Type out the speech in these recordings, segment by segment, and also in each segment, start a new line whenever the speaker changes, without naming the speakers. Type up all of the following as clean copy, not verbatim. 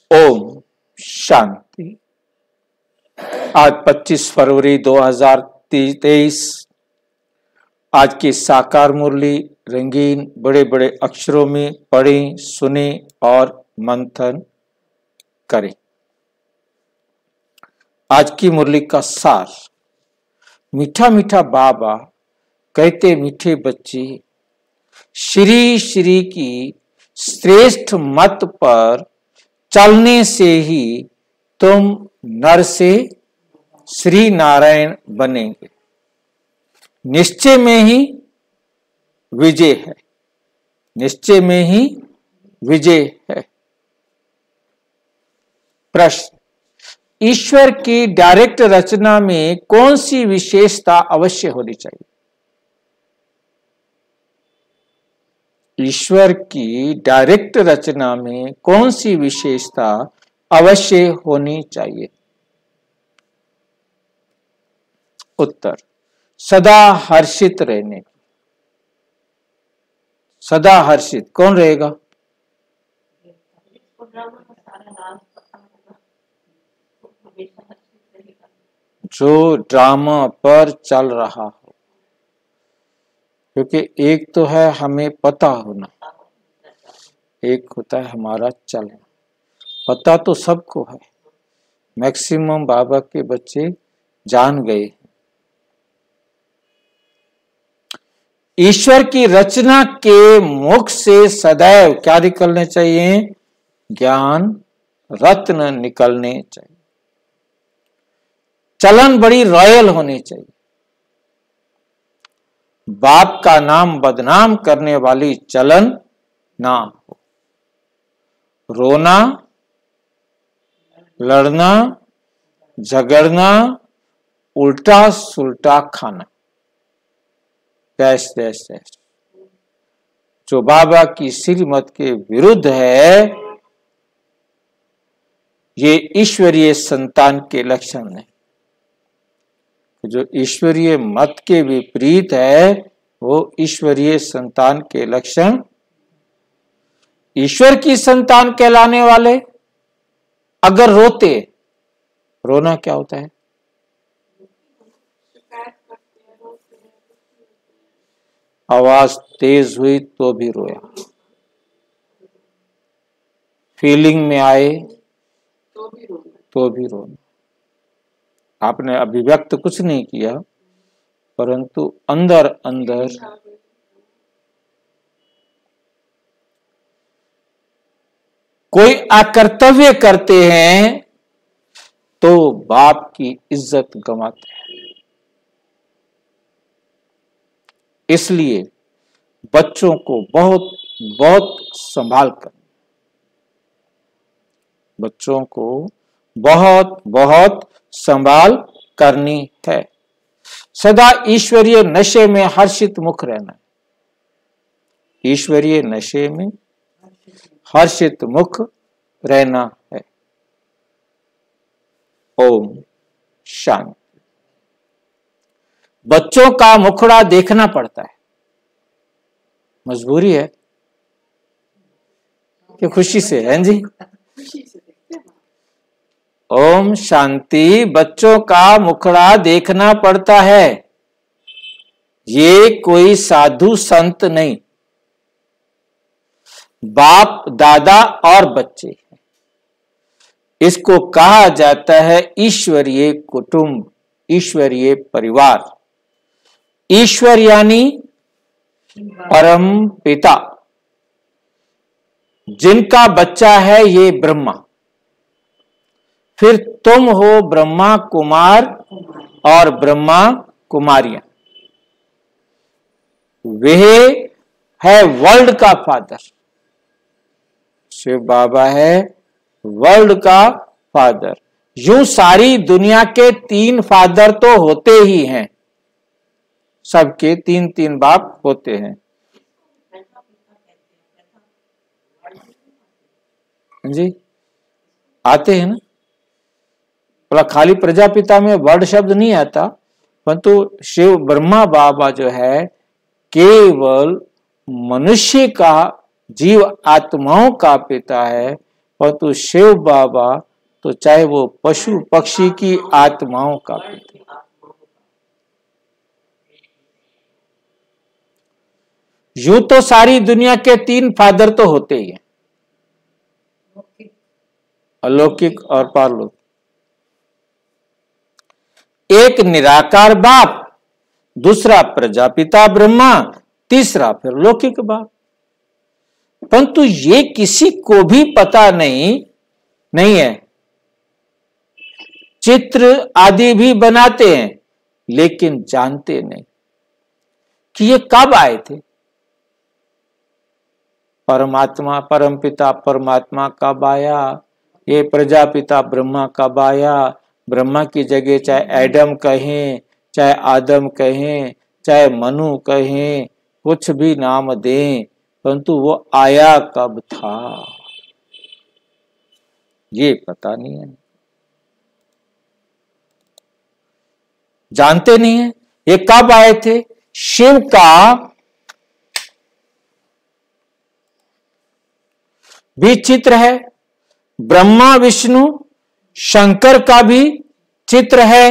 ओम शांति। आज 25 फरवरी 2023। आज की साकार मुरली रंगीन बड़े बड़े अक्षरों में पढ़ें, सुने और मंथन करें। आज की मुरली का सार। मीठा मीठा बाबा कहते मीठे बच्चे, श्री श्री की श्रेष्ठ मत पर चलने से ही तुम नर से श्री नारायण बनेंगे। निश्चय में ही विजय है, निश्चय में ही विजय है। प्रश्न, ईश्वर की डायरेक्ट रचना में कौन सी विशेषता अवश्य होनी चाहिए? ईश्वर की डायरेक्ट रचना में कौन सी विशेषता अवश्य होनी चाहिए? उत्तर, सदा हर्षित रहने की। सदा हर्षित कौन रहेगा? जो ड्रामा पर चल रहा हो, क्योंकि एक तो है हमें पता होना, एक होता है हमारा चलना। पता तो सबको है, मैक्सिमम बाबा के बच्चे जान गए। ईश्वर की रचना के मुख से सदैव क्या निकलने चाहिए? ज्ञान रत्न निकलने चाहिए। चलन बड़ी रॉयल होनी चाहिए। बाप का नाम बदनाम करने वाली चलन ना हो। रोना, लड़ना, झगड़ना, उल्टा सुल्टा खाना, जो बाबा की श्रीमत के विरुद्ध है, ये ईश्वरीय संतान के लक्षण है। जो ईश्वरीय मत के विपरीत है वो ईश्वरीय संतान के लक्षण। ईश्वर की संतान कहलाने वाले अगर रोते, रोना क्या होता है? आवाज तेज हुई तो भी रोया, फीलिंग में आए तो भी रोना। आपने अभिव्यक्त कुछ नहीं किया, परंतु अंदर अंदर कोई अकर्तव्य करते हैं तो बाप की इज्जत गंवाते हैं। इसलिए बच्चों को बहुत बहुत संभाल कर, बच्चों को बहुत बहुत संभाल करनी है। सदा ईश्वरीय नशे में हर्षित मुख रहना है। ईश्वरीय नशे में हर्षित मुख रहना है। ओम शांति। बच्चों का मुखड़ा देखना पड़ता है, मजबूरी है कि खुशी से है जी? ओम शांति। बच्चों का मुखड़ा देखना पड़ता है। ये कोई साधु संत नहीं, बाप दादा और बच्चे हैं। इसको कहा जाता है ईश्वरीय कुटुंब, ईश्वरीय परिवार। ईश्वर यानी परम पिता, जिनका बच्चा है ये ब्रह्मा। फिर तुम हो ब्रह्मा कुमार और ब्रह्मा कुमारियां। वह है वर्ल्ड का फादर। शिव बाबा है वर्ल्ड का फादर। यूं सारी दुनिया के 3 फादर तो होते ही हैं, सबके 3-3 बाप होते हैं जी। आते हैं ना, बोला खाली प्रजापिता में वर्ड शब्द नहीं आता, परंतु शिव ब्रह्मा बाबा जो है केवल मनुष्य का, जीव आत्माओं का पिता है परंतु शिव बाबा तो चाहे वो पशु पक्षी की आत्माओं का पिता। यूं तो सारी दुनिया के 3 फादर तो होते ही हैं, अलौकिक और पारलौकिक। एक निराकार बाप, दूसरा प्रजापिता ब्रह्मा, तीसरा फिर लौकिक बाप। परंतु ये किसी को भी पता नहीं है। चित्र आदि भी बनाते हैं लेकिन जानते नहीं कि ये कब आए थे। परमात्मा परमपिता परमात्मा कब आया, ये प्रजापिता ब्रह्मा कब आया। ब्रह्मा की जगह चाहे एडम कहें, चाहे आदम कहें, चाहे मनु कहें, कुछ भी नाम दें, परंतु वो आया कब था ये पता नहीं है, जानते नहीं है ये कब आए थे। शिव का भी चित्र है, ब्रह्मा विष्णु शंकर का भी चित्र है,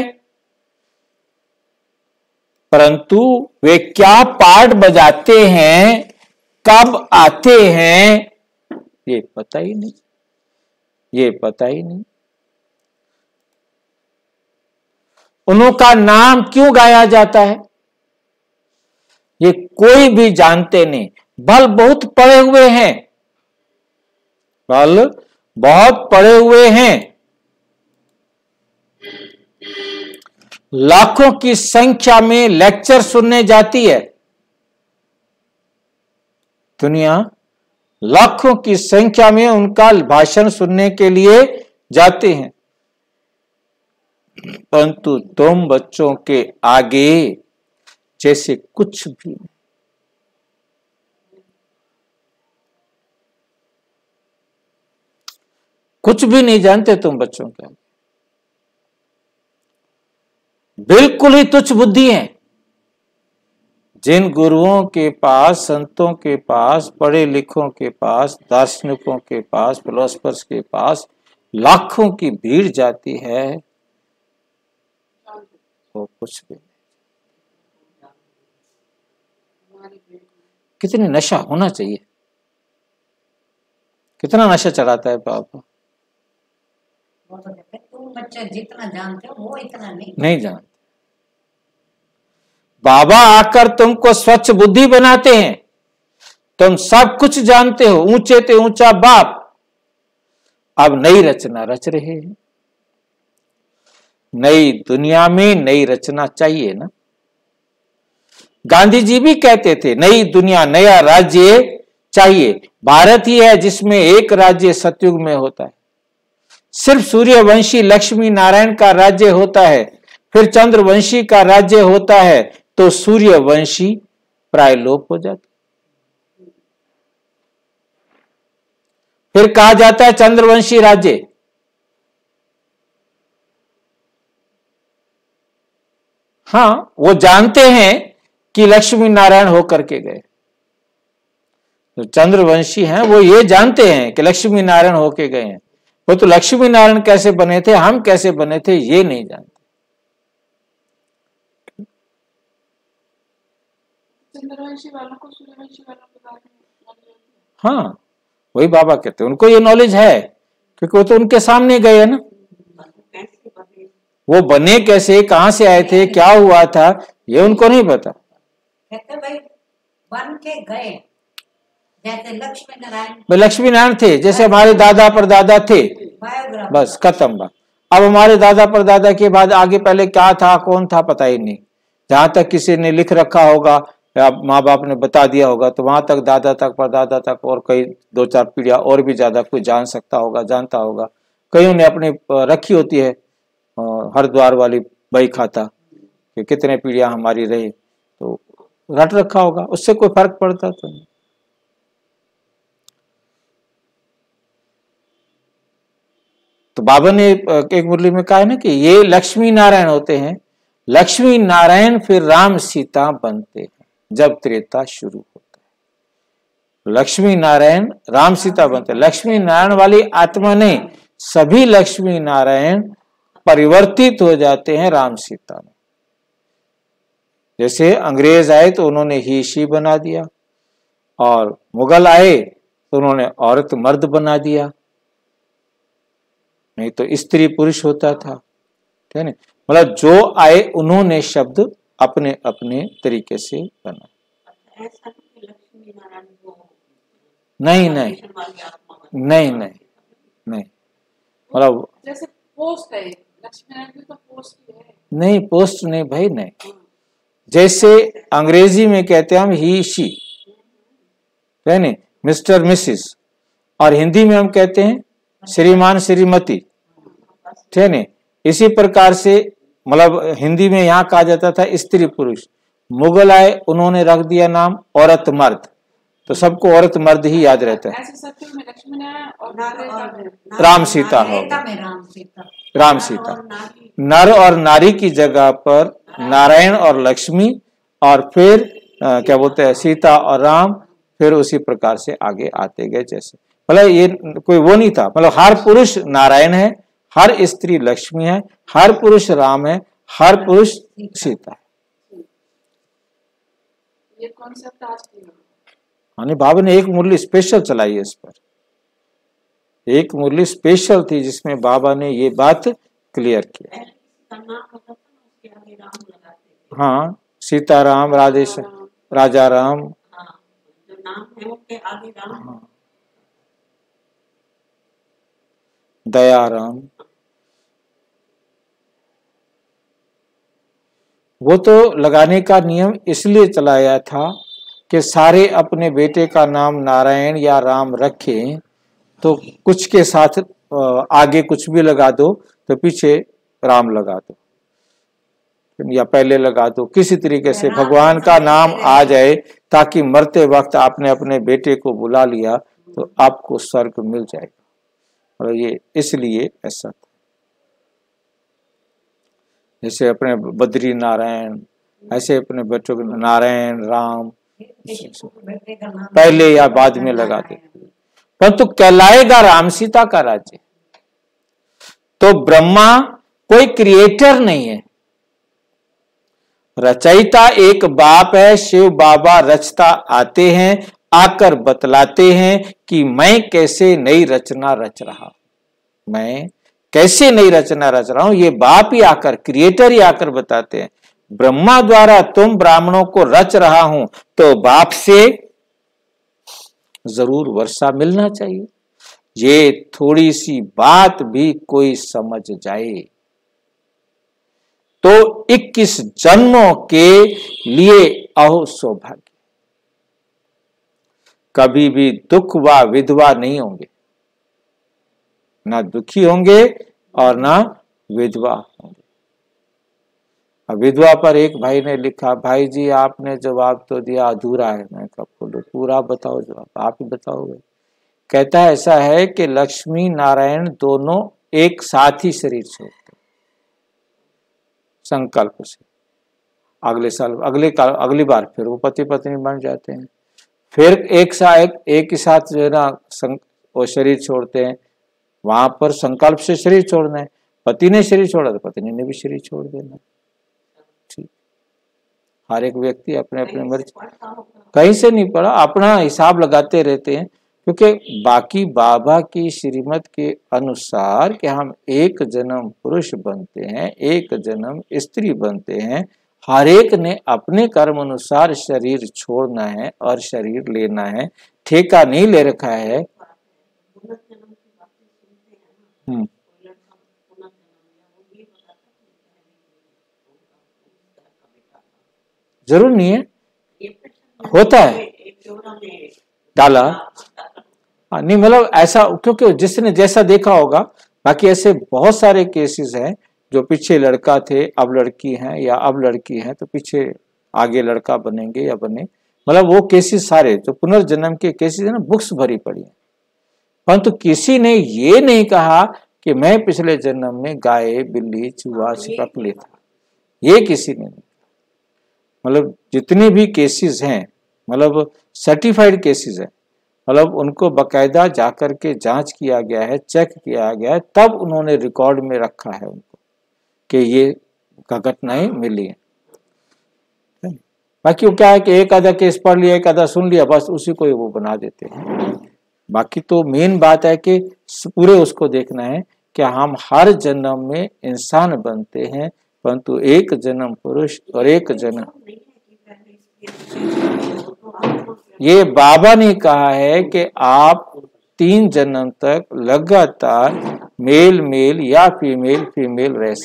परंतु वे क्या पार्ट बजाते हैं, कब आते हैं, ये पता ही नहीं, ये पता ही नहीं। उनका नाम क्यों गाया जाता है ये कोई भी जानते नहीं। बल बहुत पड़े हुए हैं, बल बहुत पड़े हुए हैं। लाखों की संख्या में लेक्चर सुनने जाती है दुनिया, लाखों की संख्या में उनका भाषण सुनने के लिए जाते हैं, परंतु तुम बच्चों के आगे जैसे कुछ भी नहीं। कुछ भी नहीं जानते तुम बच्चों के आगे, बिल्कुल ही तुच्छ बुद्धि है। जिन गुरुओं के पास, संतों के पास, पढ़े लिखों के पास, दार्शनिकों के पास, फिलोसफर्स के पास लाखों की भीड़ जाती है, वो कुछ भी नहीं। कितनी नशा होना चाहिए, कितना नशा चढ़ाता है पापा।
तुम बच्चे जितना जानते हो वो इतना
नहीं जानते। बाबा आकर तुमको स्वच्छ बुद्धि बनाते हैं, तुम सब कुछ जानते हो, ऊंचे ते ऊंचा बाप। अब नई रचना रच रहे हैं। नई दुनिया में नई रचना चाहिए ना। गांधी जी भी कहते थे नई दुनिया नया राज्य चाहिए। भारत ही है जिसमें एक राज्य सतयुग में होता है। सिर्फ सूर्यवंशी लक्ष्मी नारायण का राज्य होता है, फिर चंद्रवंशी का राज्य होता है, तो सूर्यवंशी प्राय लोप हो जाता। फिर कहा जाता है चंद्रवंशी राज्य। हाँ, वो जानते हैं कि लक्ष्मी नारायण होकर के गए। जो चंद्रवंशी हैं वो ये जानते हैं कि लक्ष्मी नारायण होके गए हैं। वो तो लक्ष्मी नारायण कैसे बने थे, हम कैसे बने थे, ये नहीं जानते।
चंद्रवंशी वालों को सूर्यवंशी वालों के बारे में,
हाँ, वही बाबा कहते हैं उनको ये नॉलेज है, क्योंकि वो तो उनके सामने गए है ना। वो बने कैसे, कहां से आए थे, क्या हुआ था, ये उनको नहीं पता।
कहते भाई बन के गए, जैसे लक्ष्मी नारायण।
वे लक्ष्मी नारायण थे, जैसे हमारे दादा परदादा थे, बस खत्म बात। अब हमारे दादा परदादा के बाद आगे पहले क्या था, कौन था, पता ही नहीं। जहां तक किसी ने लिख रखा होगा या माँ बाप ने बता दिया होगा, तो वहां तक, दादा तक, परदादा तक, और कई 2-4 पीढ़ियां और भी ज्यादा कोई जान सकता होगा, जानता होगा। कईयों ने अपनी रखी होती है हरिद्वार वाली बही खाता कि कितने पीढ़ियां हमारी रही, तो रट रखा होगा, उससे कोई फर्क पड़ता तो नहीं। तो बाबा ने एक मुरली में कहा है ना कि ये लक्ष्मी नारायण होते हैं। लक्ष्मी नारायण फिर राम सीता बनते हैं जब त्रेता शुरू होता है। लक्ष्मी नारायण राम सीता बनते। लक्ष्मी नारायण वाली आत्मा नहीं, सभी लक्ष्मी नारायण परिवर्तित हो जाते हैं राम सीता में। जैसे अंग्रेज आए तो उन्होंने ही शी बना दिया, और मुगल आए तो उन्होंने औरत मर्द बना दिया, नहीं तो स्त्री पुरुष होता था। ठीक है ना, मतलब जो आए उन्होंने शब्द अपने अपने तरीके से बना।
ऐसा नहीं लक्ष्मी नारायण को
नहीं नहीं नहीं नहीं नहीं, मतलब
जैसे पोस्ट है, लक्ष्मी नारायण की तो पोस्ट ही है।
नहीं, पोस्ट नहीं भाई, नहीं। जैसे अंग्रेजी में कहते हैं हम ही शी, है नहीं, मिस्टर मिसिस, और हिंदी में हम कहते हैं श्रीमान श्रीमती, ठीक है नहीं। इसी प्रकार से मतलब हिंदी में यहाँ कहा जाता था स्त्री पुरुष, मुगल आए उन्होंने रख दिया नाम औरत मर्द, तो सबको औरत मर्द ही याद रहता है।
ऐसे सत्य में लक्ष्मी नारायण और
राम सीता हो, राम सीता, नर और नारी की जगह पर नारायण और लक्ष्मी, और फिर क्या बोलते हैं सीता और राम, फिर उसी प्रकार से आगे आते गए। जैसे मतलब ये कोई वो नहीं था, मतलब हर पुरुष नारायण है, हर स्त्री लक्ष्मी है, हर पुरुष राम है, हर पुरुष सीता है।
ये कॉन्सेप्ट आज की
यानी बाबा ने एक मुरली स्पेशल चलाई है इस पर, एक मुरली स्पेशल थी जिसमें बाबा ने ये बात क्लियर किया। हाँ, सीताराम, राधेश्याम, राजा राम,
जो नाम है उनके आगे राम,
हाँ, दयाराम, वो तो लगाने का नियम इसलिए चलाया था कि सारे अपने बेटे का नाम नारायण या राम रखें, तो कुछ के साथ आगे कुछ भी लगा दो तो पीछे राम लगा दो, या पहले लगा दो, किसी तरीके से भगवान का नाम आ जाए, ताकि मरते वक्त आपने अपने बेटे को बुला लिया तो आपको स्वर्ग मिल जाएगा। और ये इसलिए ऐसा था। जैसे अपने बद्री नारायण, ऐसे अपने बच्चों को नारायण राम पहले या बाद में लगा दे, परंतु कहलाएगा राम सीता का राज्य। तो ब्रह्मा कोई क्रिएटर नहीं है, रचयिता एक बाप है, शिव बाबा रचता आते हैं, आकर बतलाते हैं कि मैं कैसे नई रचना रच रहा, मैं कैसे नई रचना रच रहा हूं, ये बाप ही आकर, क्रिएटर ही आकर बताते हैं। ब्रह्मा द्वारा तुम ब्राह्मणों को रच रहा हूं, तो बाप से जरूर वर्षा मिलना चाहिए। ये थोड़ी सी बात भी कोई समझ जाए तो 21 जन्मों के लिए अहो सौभाग्य। कभी भी दुख व विधवा नहीं होंगे, ना दुखी होंगे और ना विधवा होंगे। अब विधवा पर एक भाई ने लिखा, भाई जी आपने जवाब तो दिया, अधूरा है। मैं कहा बोलो पूरा बताओ जवाब, आप ही बताओगे। कहता है ऐसा है कि लक्ष्मी नारायण दोनों एक साथ ही शरीर छोड़ते संकल्प से, अगले साल अगली बार फिर वो पति पत्नी बन जाते हैं, फिर एक ही साथ जो है ना वो शरीर छोड़ते हैं। वहां पर संकल्प से शरीर छोड़ना है, पति ने शरीर छोड़ा तो पत्नी ने भी शरीर छोड़ देना। ठीक, हर एक व्यक्ति अपने अपने मर्जी, कहीं से नहीं पड़ा, अपना हिसाब लगाते रहते हैं, क्योंकि बाकी बाबा की श्रीमत के अनुसार कि हम एक जन्म पुरुष बनते हैं, एक जन्म स्त्री बनते हैं, हर एक ने अपने कर्म अनुसार शरीर छोड़ना है और शरीर लेना है, ठेका नहीं ले रखा है। जरूर नहीं है, होता है डाला नहीं, मतलब ऐसा, क्योंकि जिसने जैसा देखा होगा। बाकी ऐसे बहुत सारे केसेस हैं जो पीछे लड़का थे अब लड़की हैं, या अब लड़की हैं तो पीछे आगे लड़का बनेंगे या बने, मतलब वो केसेस सारे जो पुनर्जन्म के केसेस है ना, बुक्स भरी पड़ी हैं। परंतु किसी ने ये नहीं कहा कि मैं पिछले जन्म में गाय बिल्ली चूहा छिपकली था, ये किसी ने नहीं। मतलब जितने भी केसेस हैं, मतलब सर्टिफाइड केसेस हैं, मतलब उनको बकायदा जाकर के जांच किया गया है, चेक किया गया है, तब उन्होंने रिकॉर्ड में रखा है उनको कि ये घटनाएं मिली हैं। बाकी वो क्या है कि एक आधा केस पढ़ लिया, एक आधा सुन लिया, बस उसी को ही वो बना देते हैं। बाकी तो मेन बात है कि पूरे उसको देखना है कि हम हर जन्म में इंसान बनते हैं, परंतु एक जन्म पुरुष और एक जन्म, ये बाबा ने कहा है कि आप 3 जन्म तक लगातार मेल मेल या फीमेल फीमेल रह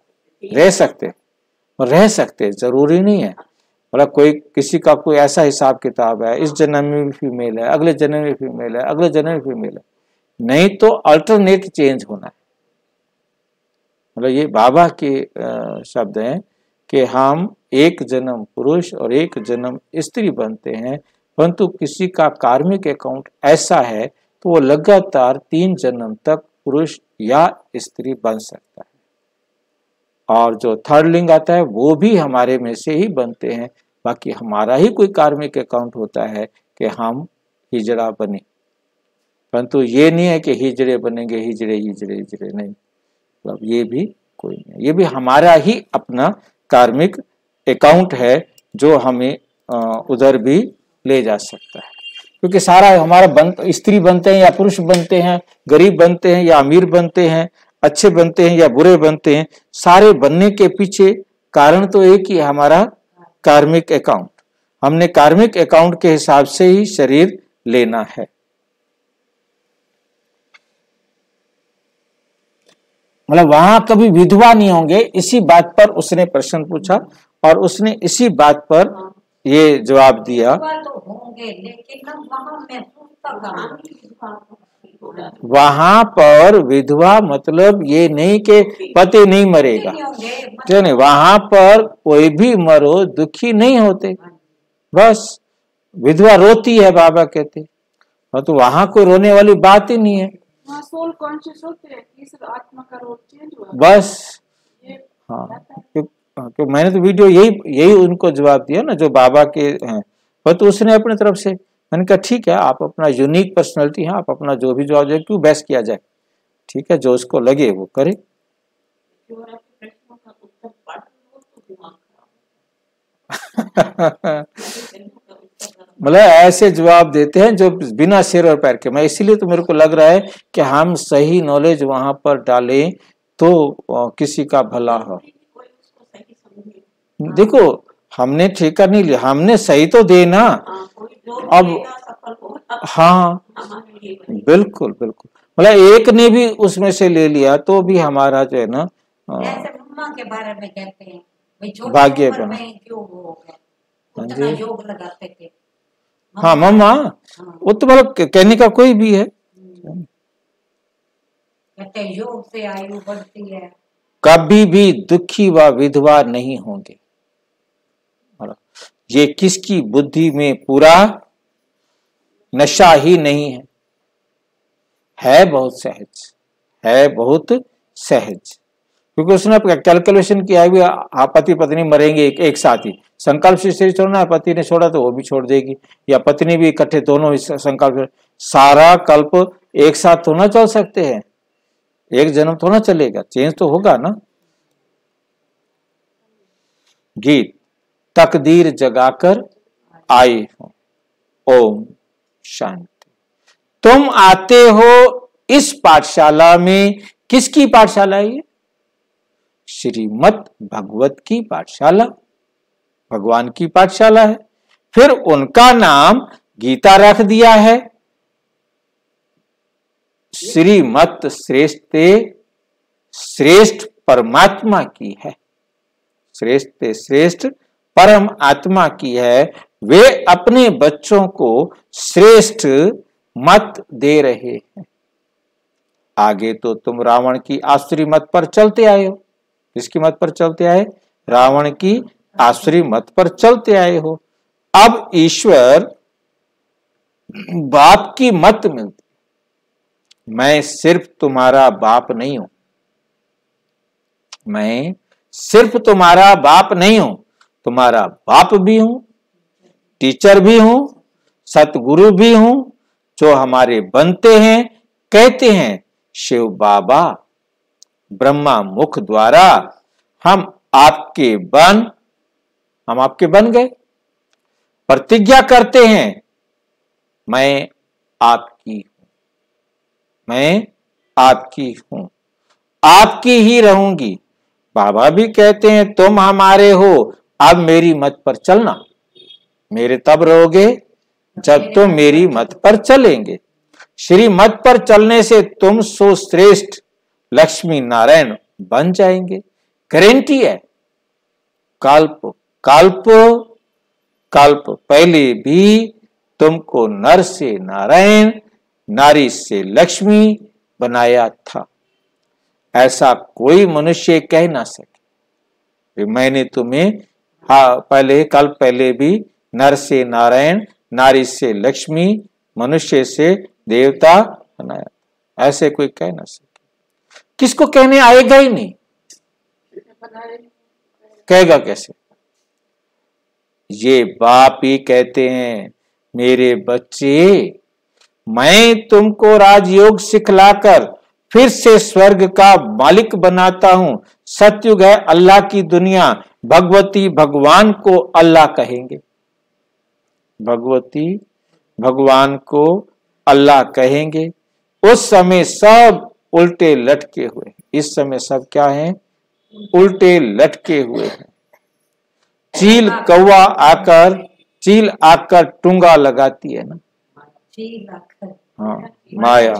सकते, जरूरी नहीं है। मतलब कोई किसी का कोई ऐसा हिसाब किताब है, इस जन्म में भी फीमेल है, अगले जन्म में फीमेल है, अगले जन्म में फीमेल है, नहीं तो अल्टरनेट चेंज होना है। मतलब ये बाबा के शब्द हैं कि हम एक जन्म पुरुष और एक जन्म स्त्री बनते हैं, परंतु किसी का कार्मिक अकाउंट ऐसा है तो वो लगातार 3 जन्म तक पुरुष या स्त्री बन सकता है। और जो थर्ड लिंग आता है वो भी हमारे में से ही बनते हैं। बाकी हमारा ही कोई कार्मिक अकाउंट होता है कि हम हिजड़ा बने, परंतु ये नहीं है कि हिजड़े बनेंगे, हिजड़े नहीं, मतलब ये भी कोई नहीं, ये भी हमारा ही अपना कार्मिक अकाउंट है जो हमें उधर भी ले जा सकता है। क्योंकि सारा हमारा स्त्री बनते हैं या पुरुष बनते हैं, गरीब बनते हैं या अमीर बनते हैं, अच्छे बनते हैं या बुरे बनते हैं, सारे बनने के पीछे कारण तो एक ही है, हमारा कार्मिक अकाउंट। हमने कार्मिक अकाउंट के हिसाब से ही शरीर लेना है। मतलब वहां कभी विधवा नहीं होंगे, इसी बात पर उसने प्रश्न पूछा और उसने इसी बात पर ये जवाब दिया।
तो होंगे, लेकिन
वहां पर विधवा मतलब ये नहीं कि पति नहीं मरेगा, नहीं, वहां पर कोई भी मरो दुखी नहीं होते, बस विधवा रोती है, बाबा कहते, तो वहां कोई रोने वाली बात ही नहीं है,
सोल कॉन्शियस होते हैं कि सिर्फ आत्मा का रोल चेंज हुआ
बस। हाँ, क्यों मैंने तो वीडियो यही उनको जवाब दिया ना जो बाबा के हैं, पर तो उसने अपनी तरफ से, मैंने कहा ठीक है, आप अपना यूनिक पर्सनालिटी है, आप अपना जो भी जवाब जाए क्यों बहस किया जाए, ठीक है, जो उसको लगे वो करे। मतलब ऐसे जवाब देते हैं जो बिना सिर और पैर के। मैं इसीलिए तो मेरे को लग रहा है कि हम सही नॉलेज वहां पर डालें तो किसी का भला हो। देखो हमने ठेका नहीं लिया, हमने सही तो देना। अब हाँ बिल्कुल बिल्कुल, मतलब एक ने भी उसमें से ले लिया तो भी हमारा जो है ना,
जैसे मम्मा के बारे में कहते हैं
भाग्य
बना क्यों हो गया, उतना योग लगाते थे।
हाँ मम्मा, वो तो मतलब कहने का कोई भी है,
कहते योग से आयु बढ़ती है।
कभी भी दुखी व विधवा नहीं होंगे। ये किसकी बुद्धि में पूरा नशा ही नहीं है बहुत सहज, है बहुत सहज, क्योंकि उसने कैलकुलेशन किया है भी पति पत्नी मरेंगे एक साथ ही, संकल्प से शरीर छोड़ना है, पति ने छोड़ा तो वो भी छोड़ देगी, या पत्नी भी इकट्ठे दोनों संकल्प, सारा कल्प एक साथ तो ना चल सकते हैं, एक जन्म तो ना चलेगा, चेंज तो होगा ना। गीत, तकदीर जगाकर आए हो, ओम शांति। तुम आते हो इस पाठशाला में, किसकी पाठशाला है ये? श्रीमद् भगवत की पाठशाला, भगवान की पाठशाला है। फिर उनका नाम गीता रख दिया है। श्रीमत श्रेष्ठ परमात्मा की है, श्रेष्ठ परम आत्मा की है। वे अपने बच्चों को श्रेष्ठ मत दे रहे हैं। आगे तो तुम रावण की आसुरी मत पर चलते आए हो। किसकी मत पर चलते आए? रावण की आसुरी मत पर चलते आए हो। अब ईश्वर बाप की मत मिलती, मैं सिर्फ तुम्हारा बाप नहीं हूं, मैं सिर्फ तुम्हारा बाप नहीं हूं, तुम्हारा बाप भी हूं, टीचर भी हूं, सतगुरु भी हूं, जो हमारे बनते हैं, कहते हैं शिव बाबा ब्रह्मा मुख द्वारा हम आपके बन गए। प्रतिज्ञा करते हैं मैं आपकी हूं, मैं आपकी हूं, आपकी ही रहूंगी। बाबा भी कहते हैं तुम हमारे हो, अब मेरी मत पर चलना। मेरे तब रहोगे जब तुम मेरी मत पर चलेंगे। श्री मत पर चलने से तुम सो श्रेष्ठ लक्ष्मी नारायण बन जाएंगे। गारंटी है। कल्प कल्प कल्प पहले भी तुमको नर से नारायण, नारी से लक्ष्मी बनाया था। ऐसा कोई मनुष्य कह ना सके मैंने तुम्हें कल्प पहले भी नर से नारायण, नारी से लक्ष्मी, मनुष्य से देवता बनाया। ऐसे कोई कह ना सके। किसको कहने आएगा ही नहीं, कहेगा कैसे? ये बाप ही कहते हैं मेरे बच्चे मैं तुमको राजयोग सिखलाकर फिर से स्वर्ग का मालिक बनाता हूं। सतयुग है अल्लाह की दुनिया। भगवती भगवान को अल्लाह कहेंगे, भगवती भगवान को अल्लाह कहेंगे। उस समय सब उल्टे लटके हुए, इस समय सब क्या है? उल्टे लटके हुए हैं। चील आकर टूंगा लगाती है ना, हाँ माया।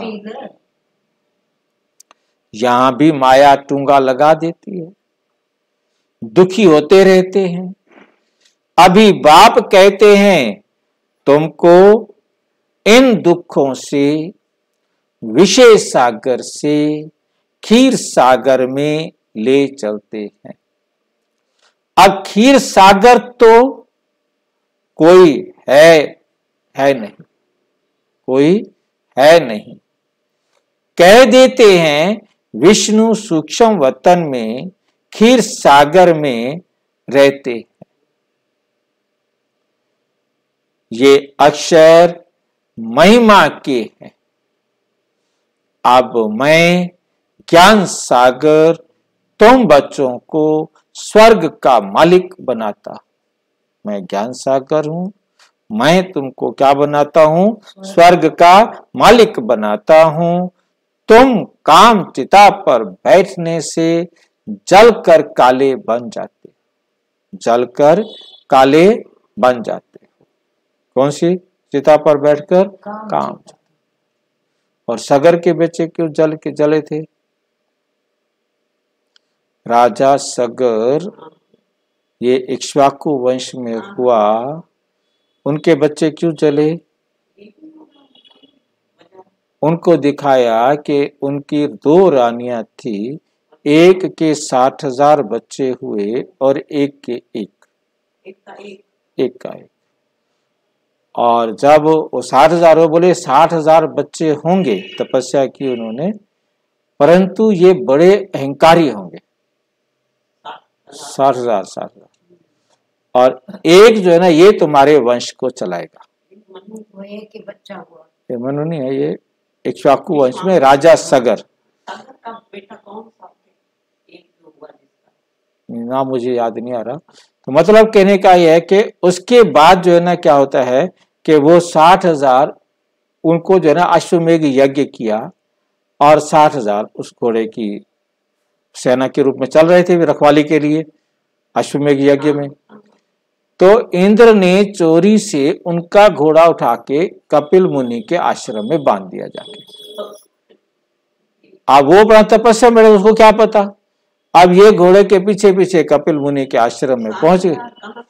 यहां भी माया टूंगा लगा देती है, दुखी होते रहते हैं। अभी बाप कहते हैं तुमको इन दुखों से, विषय सागर से क्षीर सागर में ले चलते हैं। अब क्षीर सागर तो कोई है नहीं, कोई है नहीं। कह देते हैं विष्णु सूक्ष्म वतन में क्षीर सागर में रहते हैं। ये अक्षर महिमा के हैं। अब मैं ज्ञान सागर तुम बच्चों को स्वर्ग का मालिक बनाता। मैं ज्ञान सागर हूं, मैं तुमको क्या बनाता हूं? स्वर्ग का मालिक बनाता हूं। तुम काम चिता पर बैठने से जलकर काले बन जाते, जलकर काले बन जाते हो। कौन सी चिता पर बैठकर? काम। और सगर के बच्चे क्यों जले थे? राजा सगर ये इक्ष्वाकु वंश में हुआ, उनके बच्चे क्यों जले? उनको दिखाया कि उनकी 2 रानियां थी, एक के 60,000 बच्चे हुए और एक के एक का एक। और जब वो 60,000 हो, बोले 60,000 बच्चे होंगे, तपस्या की उन्होंने, परंतु ये बड़े अहंकारी होंगे। 60,000 और एक जो है ना, ये तुम्हारे वंश को चलाएगा।
एक ही बच्चा हुआ,
ये मनु नहीं है, ये इक्ष्वाकु वंश में राजा सगर
का बेटा कौन सा एक जो हुआ जिसका
नाम मुझे याद नहीं आ रहा। तो मतलब कहने का यह है कि उसके बाद जो है ना क्या होता है कि वो 60,000 उनको जो है ना अश्वमेघ यज्ञ किया, और 60,000 उस घोड़े की सेना के रूप में चल रहे थे रखवाली के लिए अश्वमेघ यज्ञ में। तो इंद्र ने चोरी से उनका घोड़ा उठा के कपिल मुनि के आश्रम में बांध दिया जाके। अब वो बड़ा तपस्या में, उसको क्या पता। अब ये घोड़े के पीछे पीछे कपिल मुनि के आश्रम में पहुंच गए।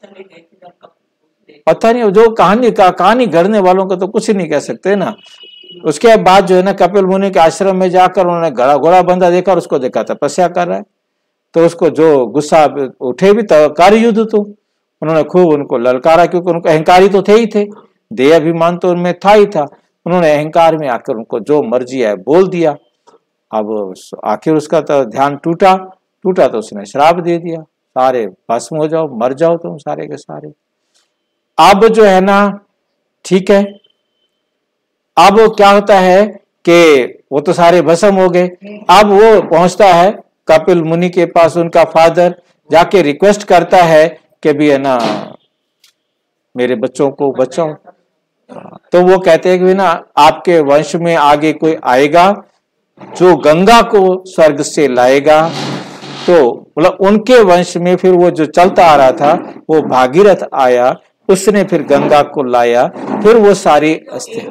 पता नहीं, जो कहानी गढ़ने वालों को तो कुछ नहीं कह सकते ना। उसके बाद जो है ना कपिल मुनि के आश्रम में जाकर उन्होंने घोड़ा बंधा देखा और उसको देखा तपस्या कर रहा है। तो उसको जो गुस्सा उठे भी तो कार्य युद्ध, तो उन्होंने खूब उनको ललकारा, क्योंकि उनको अहंकारी तो थे ही थे, देह अभिमान तो उनमें था ही था। उन्होंने अहंकार में आकर उनको जो मर्जी है बोल दिया। अब आखिर उसका तो ध्यान टूटा तो उसने श्राप दे दिया, सारे भस्म हो जाओ, मर जाओ तुम सारे के सारे। अब जो है ना ठीक है, अब वो क्या होता है कि वो तो सारे भस्म हो गए। अब वो पहुंचता है कपिल मुनि के पास, उनका फादर जाके रिक्वेस्ट करता है कि भी है ना मेरे बच्चों को बचाओ। तो वो कहते हैं कि भी ना आपके वंश में आगे कोई आएगा जो गंगा को स्वर्ग से लाएगा। तो मतलब उनके वंश में फिर वो जो चलता आ रहा था वो भागीरथ आया, उसने फिर गंगा को लाया, फिर वो सारी अस्थि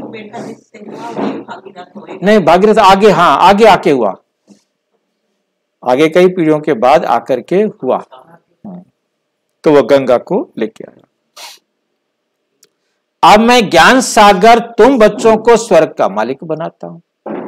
नहीं भागीरथ आगे, हाँ आगे आके हुआ, आगे कई पीढ़ियों के बाद आकर के हुआ। तो वो गंगा को लेके आया। अब मैं ज्ञान सागर तुम बच्चों को स्वर्ग का मालिक बनाता हूं।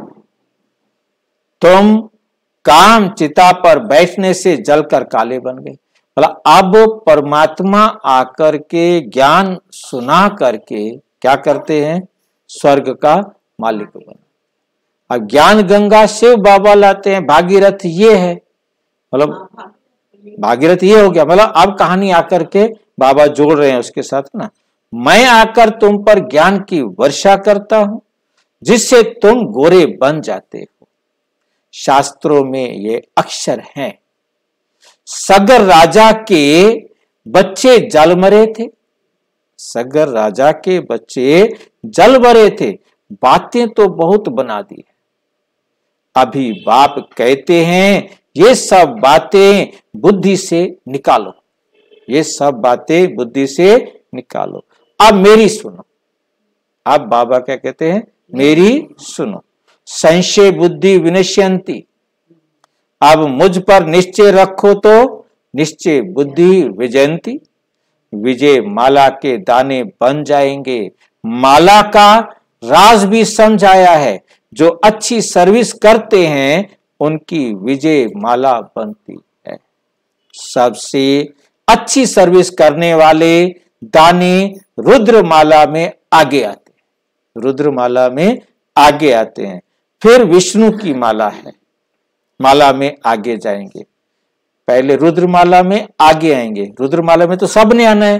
तुम काम चिता पर बैठने से जलकर काले बन गए। मतलब अब परमात्मा आकर के ज्ञान सुना करके क्या करते हैं, स्वर्ग का मालिक बना। अब ज्ञान गंगा शिव बाबा लाते हैं, भागीरथ ये है, मतलब भागीरथ ये हो गया। मतलब अब कहानी आकर के बाबा जोड़ रहे हैं उसके साथ ना, मैं आकर तुम पर ज्ञान की वर्षा करता हूं जिससे तुम गोरे बन जाते हो। शास्त्रों में ये अक्षर हैं। सगर राजा के बच्चे जल मरे थे, सगर राजा के बच्चे जल मरे थे, बातें तो बहुत बना दी है। अभी बाप कहते हैं ये सब बातें बुद्धि से निकालो, ये सब बातें बुद्धि से निकालो। अब मेरी सुनो। अब बाबा क्या कहते हैं, मेरी सुनो। संशय बुद्धि विनश्यंती। अब मुझ पर निश्चय रखो तो निश्चय बुद्धि विजयंती। विजय माला के दाने बन जाएंगे। माला का राज भी समझाया है। जो अच्छी सर्विस करते हैं उनकी विजय माला बनती है। सबसे अच्छी सर्विस करने वाले दाने रुद्रमाला में आगे आते हैं, रुद्रमाला में आगे आते हैं। फिर विष्णु की माला है, माला में आगे जाएंगे। पहले रुद्रमाला में आगे आएंगे, रुद्रमाला में तो सब ने आना है,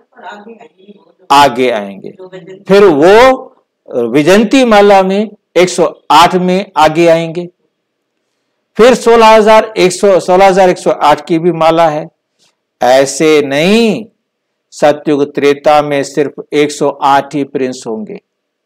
आगे आएंगे। फिर वो विजयंती माला में 108 में आगे आएंगे। फिर 16,108 की भी माला है। ऐसे नहीं, सतयुग त्रेता में सिर्फ 108 ही प्रिंस होंगे।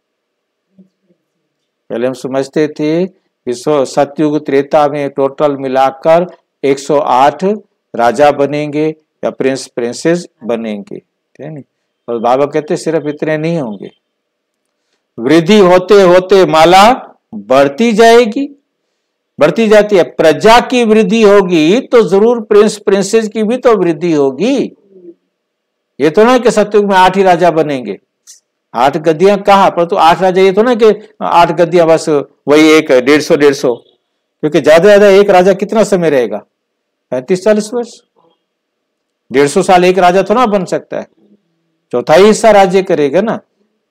पहले हम समझते थे कि सतयुग त्रेता में टोटल मिलाकर 108 राजा बनेंगे या प्रिंस प्रिंसेस बनेंगे, ठीक है नहीं। और बाबा कहते सिर्फ इतने नहीं होंगे, वृद्धि होते होते माला बढ़ती जाएगी, बढ़ती जाती है। प्रजा की वृद्धि होगी तो जरूर प्रिंस प्रिंसेस की भी तो वृद्धि होगी। ये तो ना कि सतयुग में 8 ही राजा बनेंगे, 8 गद्दियां कहा, पर तो 8 राजा, ये तो ना कि 8 गद्दियां बस वही एक 150, क्योंकि ज्यादा ज्यादा एक राजा कितना समय रहेगा, 35-40 वर्ष। 150 साल एक राजा तो ना बन सकता है, चौथाई हिस्सा राज्य करेगा ना।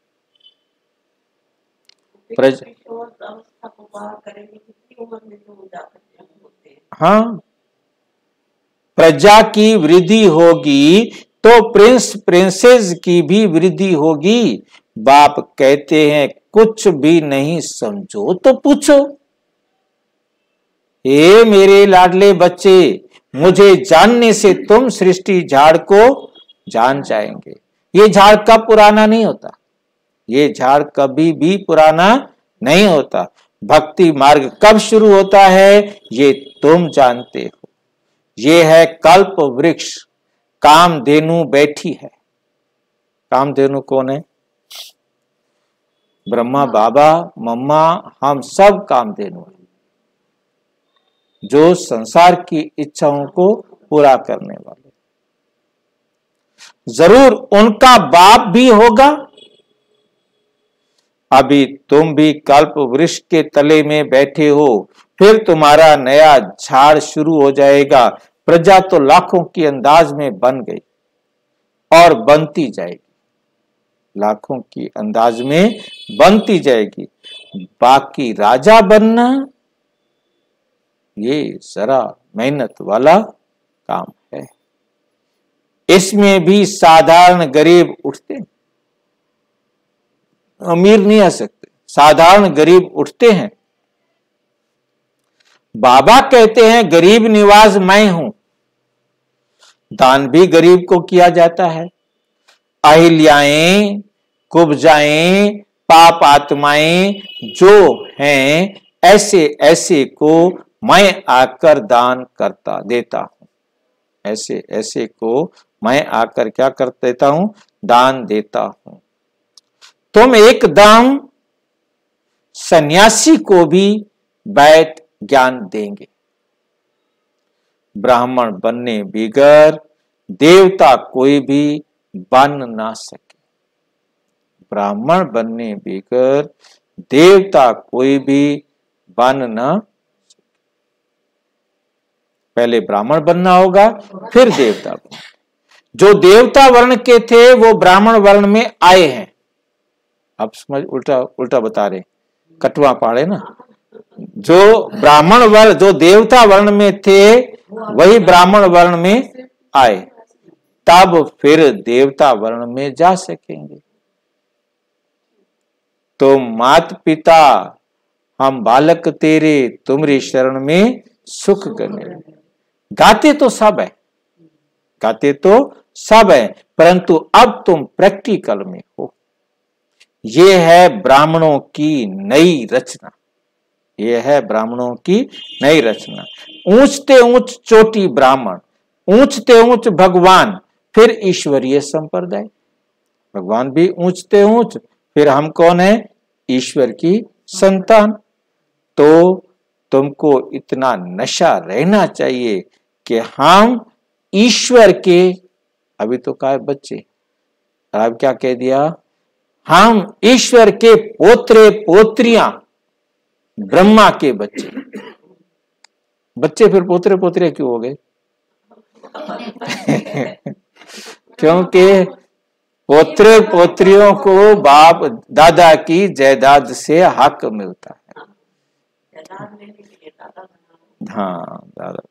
हाँ, प्रजा की वृद्धि होगी तो प्रिंस प्रिंसेस की भी वृद्धि होगी। बाप कहते हैं कुछ भी नहीं समझो तो पूछो। ये मेरे लाडले बच्चे, मुझे जानने से तुम सृष्टि झाड़ को जान जाएंगे। ये झाड़ कब पुराना नहीं होता, ये झाड़ कभी भी पुराना नहीं होता। भक्ति मार्ग कब शुरू होता है ये तुम जानते हो। ये है कल्प वृक्ष, कामधेनु बैठी है। कामधेनु कौन है, ब्रह्मा बाबा मम्मा, हम सब कामधेनु है, जो संसार की इच्छाओं को पूरा करने वाले। जरूर उनका बाप भी होगा। अभी तुम भी कल्प वृक्ष के तले में बैठे हो, फिर तुम्हारा नया झाड़ शुरू हो जाएगा। प्रजा तो लाखों की अंदाज में बन गई और बनती जाएगी, लाखों की अंदाज में बनती जाएगी। बाकी राजा बनना ये जरा मेहनत वाला काम है। इसमें भी साधारण गरीब उठते, अमीर नहीं आ सकते, साधारण गरीब उठते हैं। बाबा कहते हैं गरीब निवाज मैं हूं। दान भी गरीब को किया जाता है। अहिल्याएं, कुब्जाएं, पाप आत्माएं जो हैं ऐसे ऐसे को मैं आकर दान करता देता हूं। ऐसे ऐसे को मैं आकर क्या कर देता हूं? दान देता हूं। तुम एकदम सन्यासी को भी वैध ज्ञान देंगे। ब्राह्मण बनने बिगर देवता कोई भी बन ना सके। ब्राह्मण बनने बिगर देवता कोई भी बन ना सके। पहले ब्राह्मण बनना होगा, फिर देवता बनना। जो देवता वर्ण के थे वो ब्राह्मण वर्ण में आए हैं। आप समझ, उल्टा उल्टा बता रहे, कटवा पाड़े ना। जो ब्राह्मण वर्ण, जो देवता वर्ण में थे वही ब्राह्मण वर्ण में आए, तब फिर देवता वर्ण में जा सकेंगे। तो मात पिता हम बालक तेरे, तुम्हारी शरण में सुख गने। गाते तो सब है, गाते तो सब है, परंतु अब तुम प्रैक्टिकल में हो। ये है ब्राह्मणों की नई रचना। ये है ब्राह्मणों की नई रचना। ऊंचते ऊंच चोटी ब्राह्मण, ऊंचते ऊंच भगवान, फिर ईश्वरीय संप्रदाय। भगवान भी ऊंचते ऊंच, फिर हम कौन है? ईश्वर की संतान। तो तुमको इतना नशा रहना चाहिए कि हम ईश्वर के, अभी तो कहा बच्चे, अब क्या कह दिया? हम ईश्वर के पोत्रे पोत्रियां, ब्रह्मा के बच्चे। बच्चे फिर पोत्रे पोत्रे क्यों हो गए? क्योंकि पोत्रे पोत्रियों को बाप दादा की जायदाद से हक मिलता है। हाँ दादा।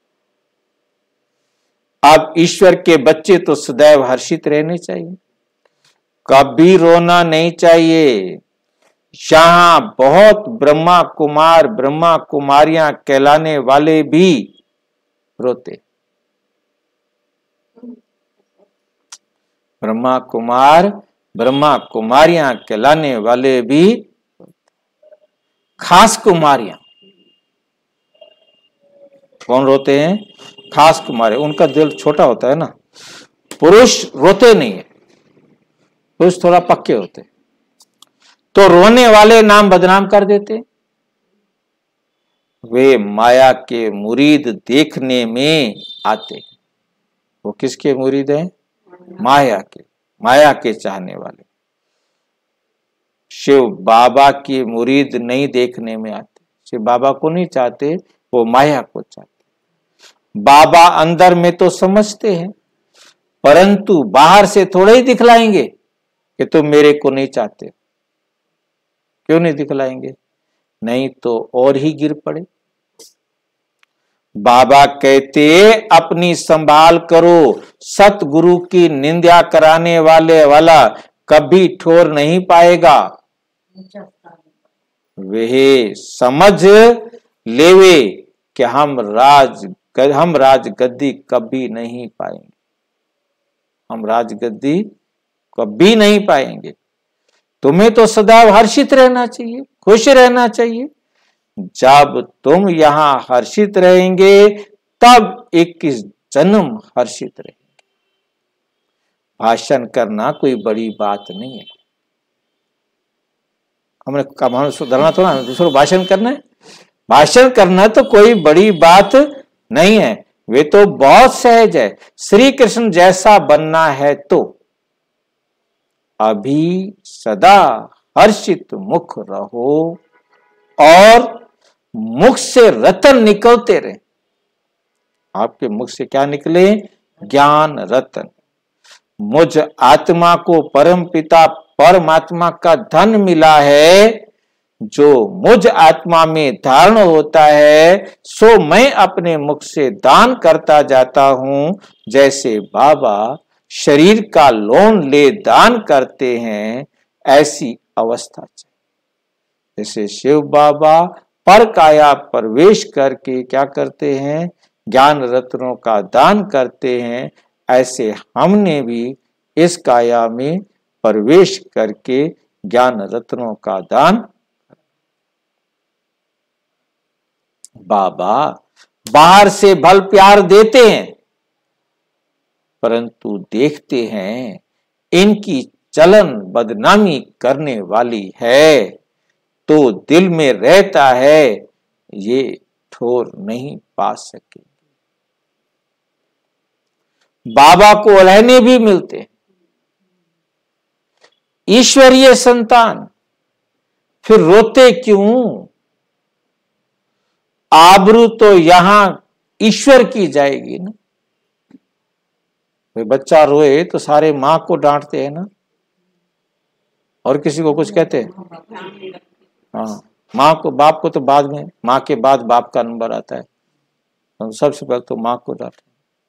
अब ईश्वर के बच्चे तो सदैव हर्षित रहने चाहिए, कभी रोना नहीं चाहिए। यहाँ बहुत ब्रह्मा कुमार, ब्रह्मा कुमारियां कहलाने वाले भी रोते। ब्रह्मा कुमार, ब्रह्मा कुमारियां कहलाने वाले भी, खास कुमारियां कौन रोते हैं? खास कुमारी। उनका दिल छोटा होता है ना। पुरुष रोते नहीं है, पुरुष थोड़ा पक्के होते, तो रोने वाले नाम बदनाम कर देते। वे माया के मुरीद देखने में आते। वो किसके मुरीद हैं? माया के, माया के चाहने वाले। शिव बाबा की मुरीद नहीं देखने में आते। शिव बाबा को नहीं चाहते, वो माया को चाहते। बाबा अंदर में तो समझते हैं, परंतु बाहर से थोड़े ही दिखलाएंगे कि तुम मेरे को नहीं चाहते। क्यों नहीं दिखलाएंगे? नहीं तो और ही गिर पड़े। बाबा कहते अपनी संभाल करो। सतगुरु की निंदा कराने वाला कभी ठोर नहीं पाएगा। वे समझ लेवे कि हम राजगद्दी कभी नहीं पाएंगे। हम राजगद्दी कभी नहीं पाएंगे। तुम्हें तो सदैव हर्षित रहना चाहिए, खुश रहना चाहिए। जब तुम यहां हर्षित रहेंगे तब 21 जन्म हर्षित रहेंगे। भाषण करना कोई बड़ी बात नहीं है। हमने कमांड सुधरना थोड़ा, दूसरों भाषण करना है। भाषण करना तो कोई बड़ी बात नहीं है, वे तो बहुत सहज है। श्री कृष्ण जैसा बनना है तो अभी सदा हर्षित मुख रहो और मुख से रतन निकलते रहे। आपके मुख से क्या निकले? ज्ञान रतन। मुझ आत्मा को परम पिता परमात्मा का धन मिला है। जो मुझ आत्मा में धारण होता है सो मैं अपने मुख से दान करता जाता हूं। जैसे बाबा शरीर का लोन ले दान करते हैं, ऐसी अवस्था चाहिए। जैसे शिव बाबा पर काया प्रवेश करके क्या करते हैं, ज्ञान रत्नों का दान करते हैं, ऐसे हमने भी इस काया में प्रवेश करके ज्ञान रत्नों का दान। बाबा बाहर से भल प्यार देते हैं, परंतु देखते हैं इनकी चलन बदनामी करने वाली है, तो दिल में रहता है ये ठोर नहीं पा सके। बाबा को रहने भी मिलते हैं ईश्वरीय संतान, फिर रोते क्यों? आबरू तो यहां ईश्वर की जाएगी ना। बच्चा रोए तो सारे मां को डांटते हैं ना, और किसी को कुछ कहते हैं? हाँ, माँ को, बाप को तो बाद में, माँ के बाद बाप का नंबर आता है, तो सबसे पहले तो माँ को डांटे।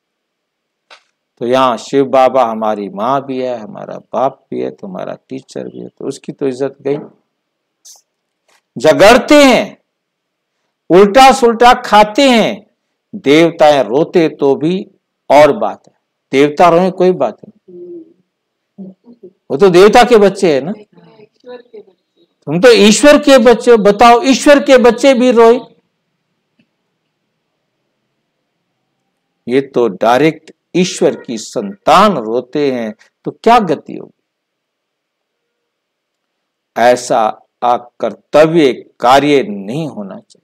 तो यहाँ शिव बाबा हमारी माँ भी है, हमारा बाप भी है, तो हमारा टीचर भी है, तो उसकी तो इज्जत गई। झगड़ते हैं, उल्टा सुल्टा खाते हैं, देवताएं रोते तो भी और बात है, देवता रोए कोई बात नहीं, वो तो देवता के बच्चे हैं ना, तुम तो ईश्वर के बच्चे हो। बताओ, ईश्वर के बच्चे भी रोए? ये तो डायरेक्ट ईश्वर की संतान रोते हैं, तो क्या गति होगी? ऐसा अकर्तव्य कार्य नहीं होना चाहिए।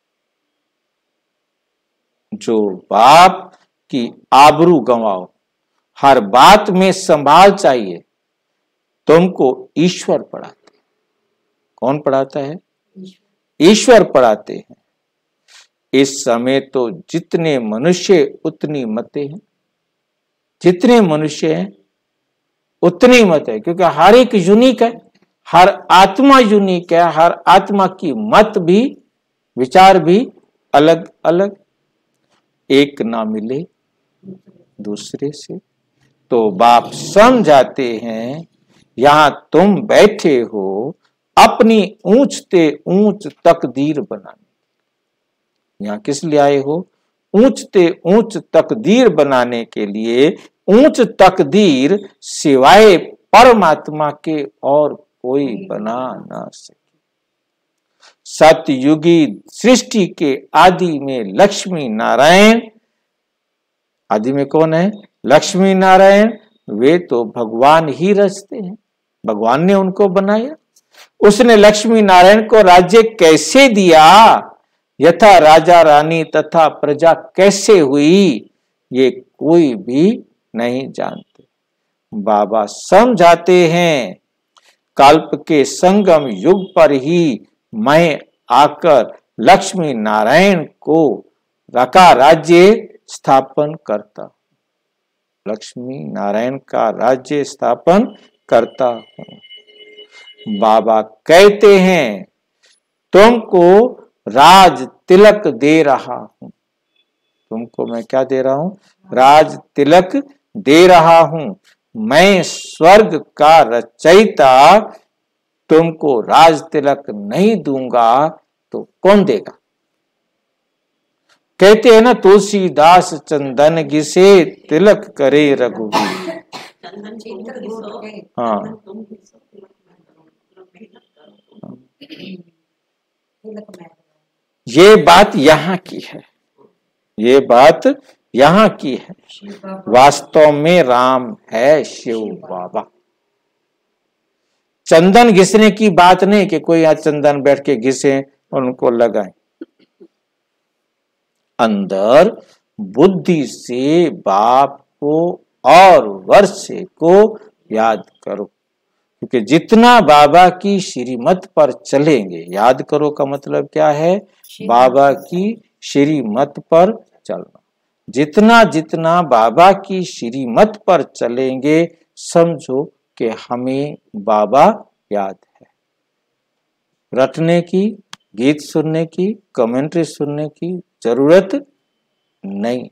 जो बाप की आबरू गंवाओ, हर बात में संभाल चाहिए, तुमको ईश्वर पढ़ाते। कौन पढ़ाता है? ईश्वर पढ़ाते हैं। इस समय तो जितने मनुष्य उतनी मतें हैं, जितने मनुष्य हैं उतनी मत है, क्योंकि हर एक यूनिक है, हर आत्मा यूनिक है, हर आत्मा की मत भी, विचार भी अलग अलग, एक ना मिले दूसरे से। तो बाप समझाते हैं, यहां तुम बैठे हो अपनी ऊंचते ऊंच तकदीर बनाने। यहां किस लिए आए हो? ऊंचते ऊंच तकदीर बनाने के लिए। ऊंच तकदीर सिवाय परमात्मा के और कोई बना ना सके। सतयुगी सृष्टि के आदि में लक्ष्मी नारायण, आदि में कौन है? लक्ष्मी नारायण। वे तो भगवान ही रचते हैं, भगवान ने उनको बनाया। उसने लक्ष्मी नारायण को राज्य कैसे दिया, यथा राजा रानी तथा प्रजा कैसे हुई, ये कोई भी नहीं जानते। बाबा समझाते हैं, कल्प के संगम युग पर ही मैं आकर लक्ष्मी नारायण को रका राज्य स्थापन करता, लक्ष्मी नारायण का राज्य स्थापन करता हूं। बाबा कहते हैं, तुमको राज तिलक दे रहा हूं। तुमको मैं क्या दे रहा हूं? राज तिलक दे रहा हूं। मैं स्वर्ग का रचयिता तुमको राज तिलक नहीं दूंगा तो कौन देगा? कहते हैं ना, तुलसीदास चंदन घिसे तिलक करे रघुवीर। हाँ, ये बात यहाँ की है, ये बात यहाँ की है। वास्तव में राम है शिव बाबा। चंदन घिसने की बात नहीं कि कोई यहाँ चंदन बैठ के घिसे और उनको लगाए। अंदर बुद्धि से बाप को और वर्ष को याद करो, क्योंकि जितना बाबा की श्रीमत पर चलेंगे, याद करो का मतलब क्या है? बाबा की श्रीमत पर चलना। जितना जितना बाबा की श्रीमत पर चलेंगे, समझो कि हमें बाबा याद है। रटने की, गीत सुनने की, कमेंट्री सुनने की जरूरत नहीं।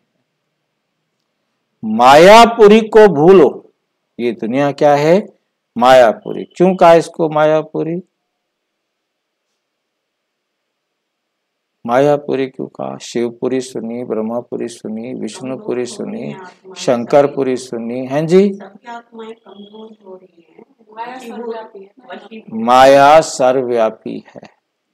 मायापुरी को भूलो। ये दुनिया क्या है? मायापुरी। क्यों कहा इसको मायापुरी? मायापुरी क्यों कहा? शिवपुरी सुनी, ब्रह्मापुरी सुनी, विष्णुपुरी सुनी, शंकरपुरी सुनी, हैं जी।
सबकी आत्माएं कमजोर हो रही हैं। माया सर्वव्यापी है।
माया सर्वव्यापी है।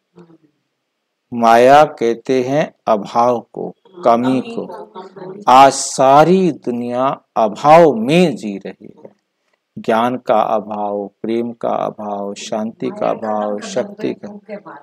माया कहते हैं अभाव को, कमी को। आज सारी दुनिया अभाव में जी रही है। ज्ञान का अभाव, प्रेम का अभाव, शांति का अभाव, शक्ति का।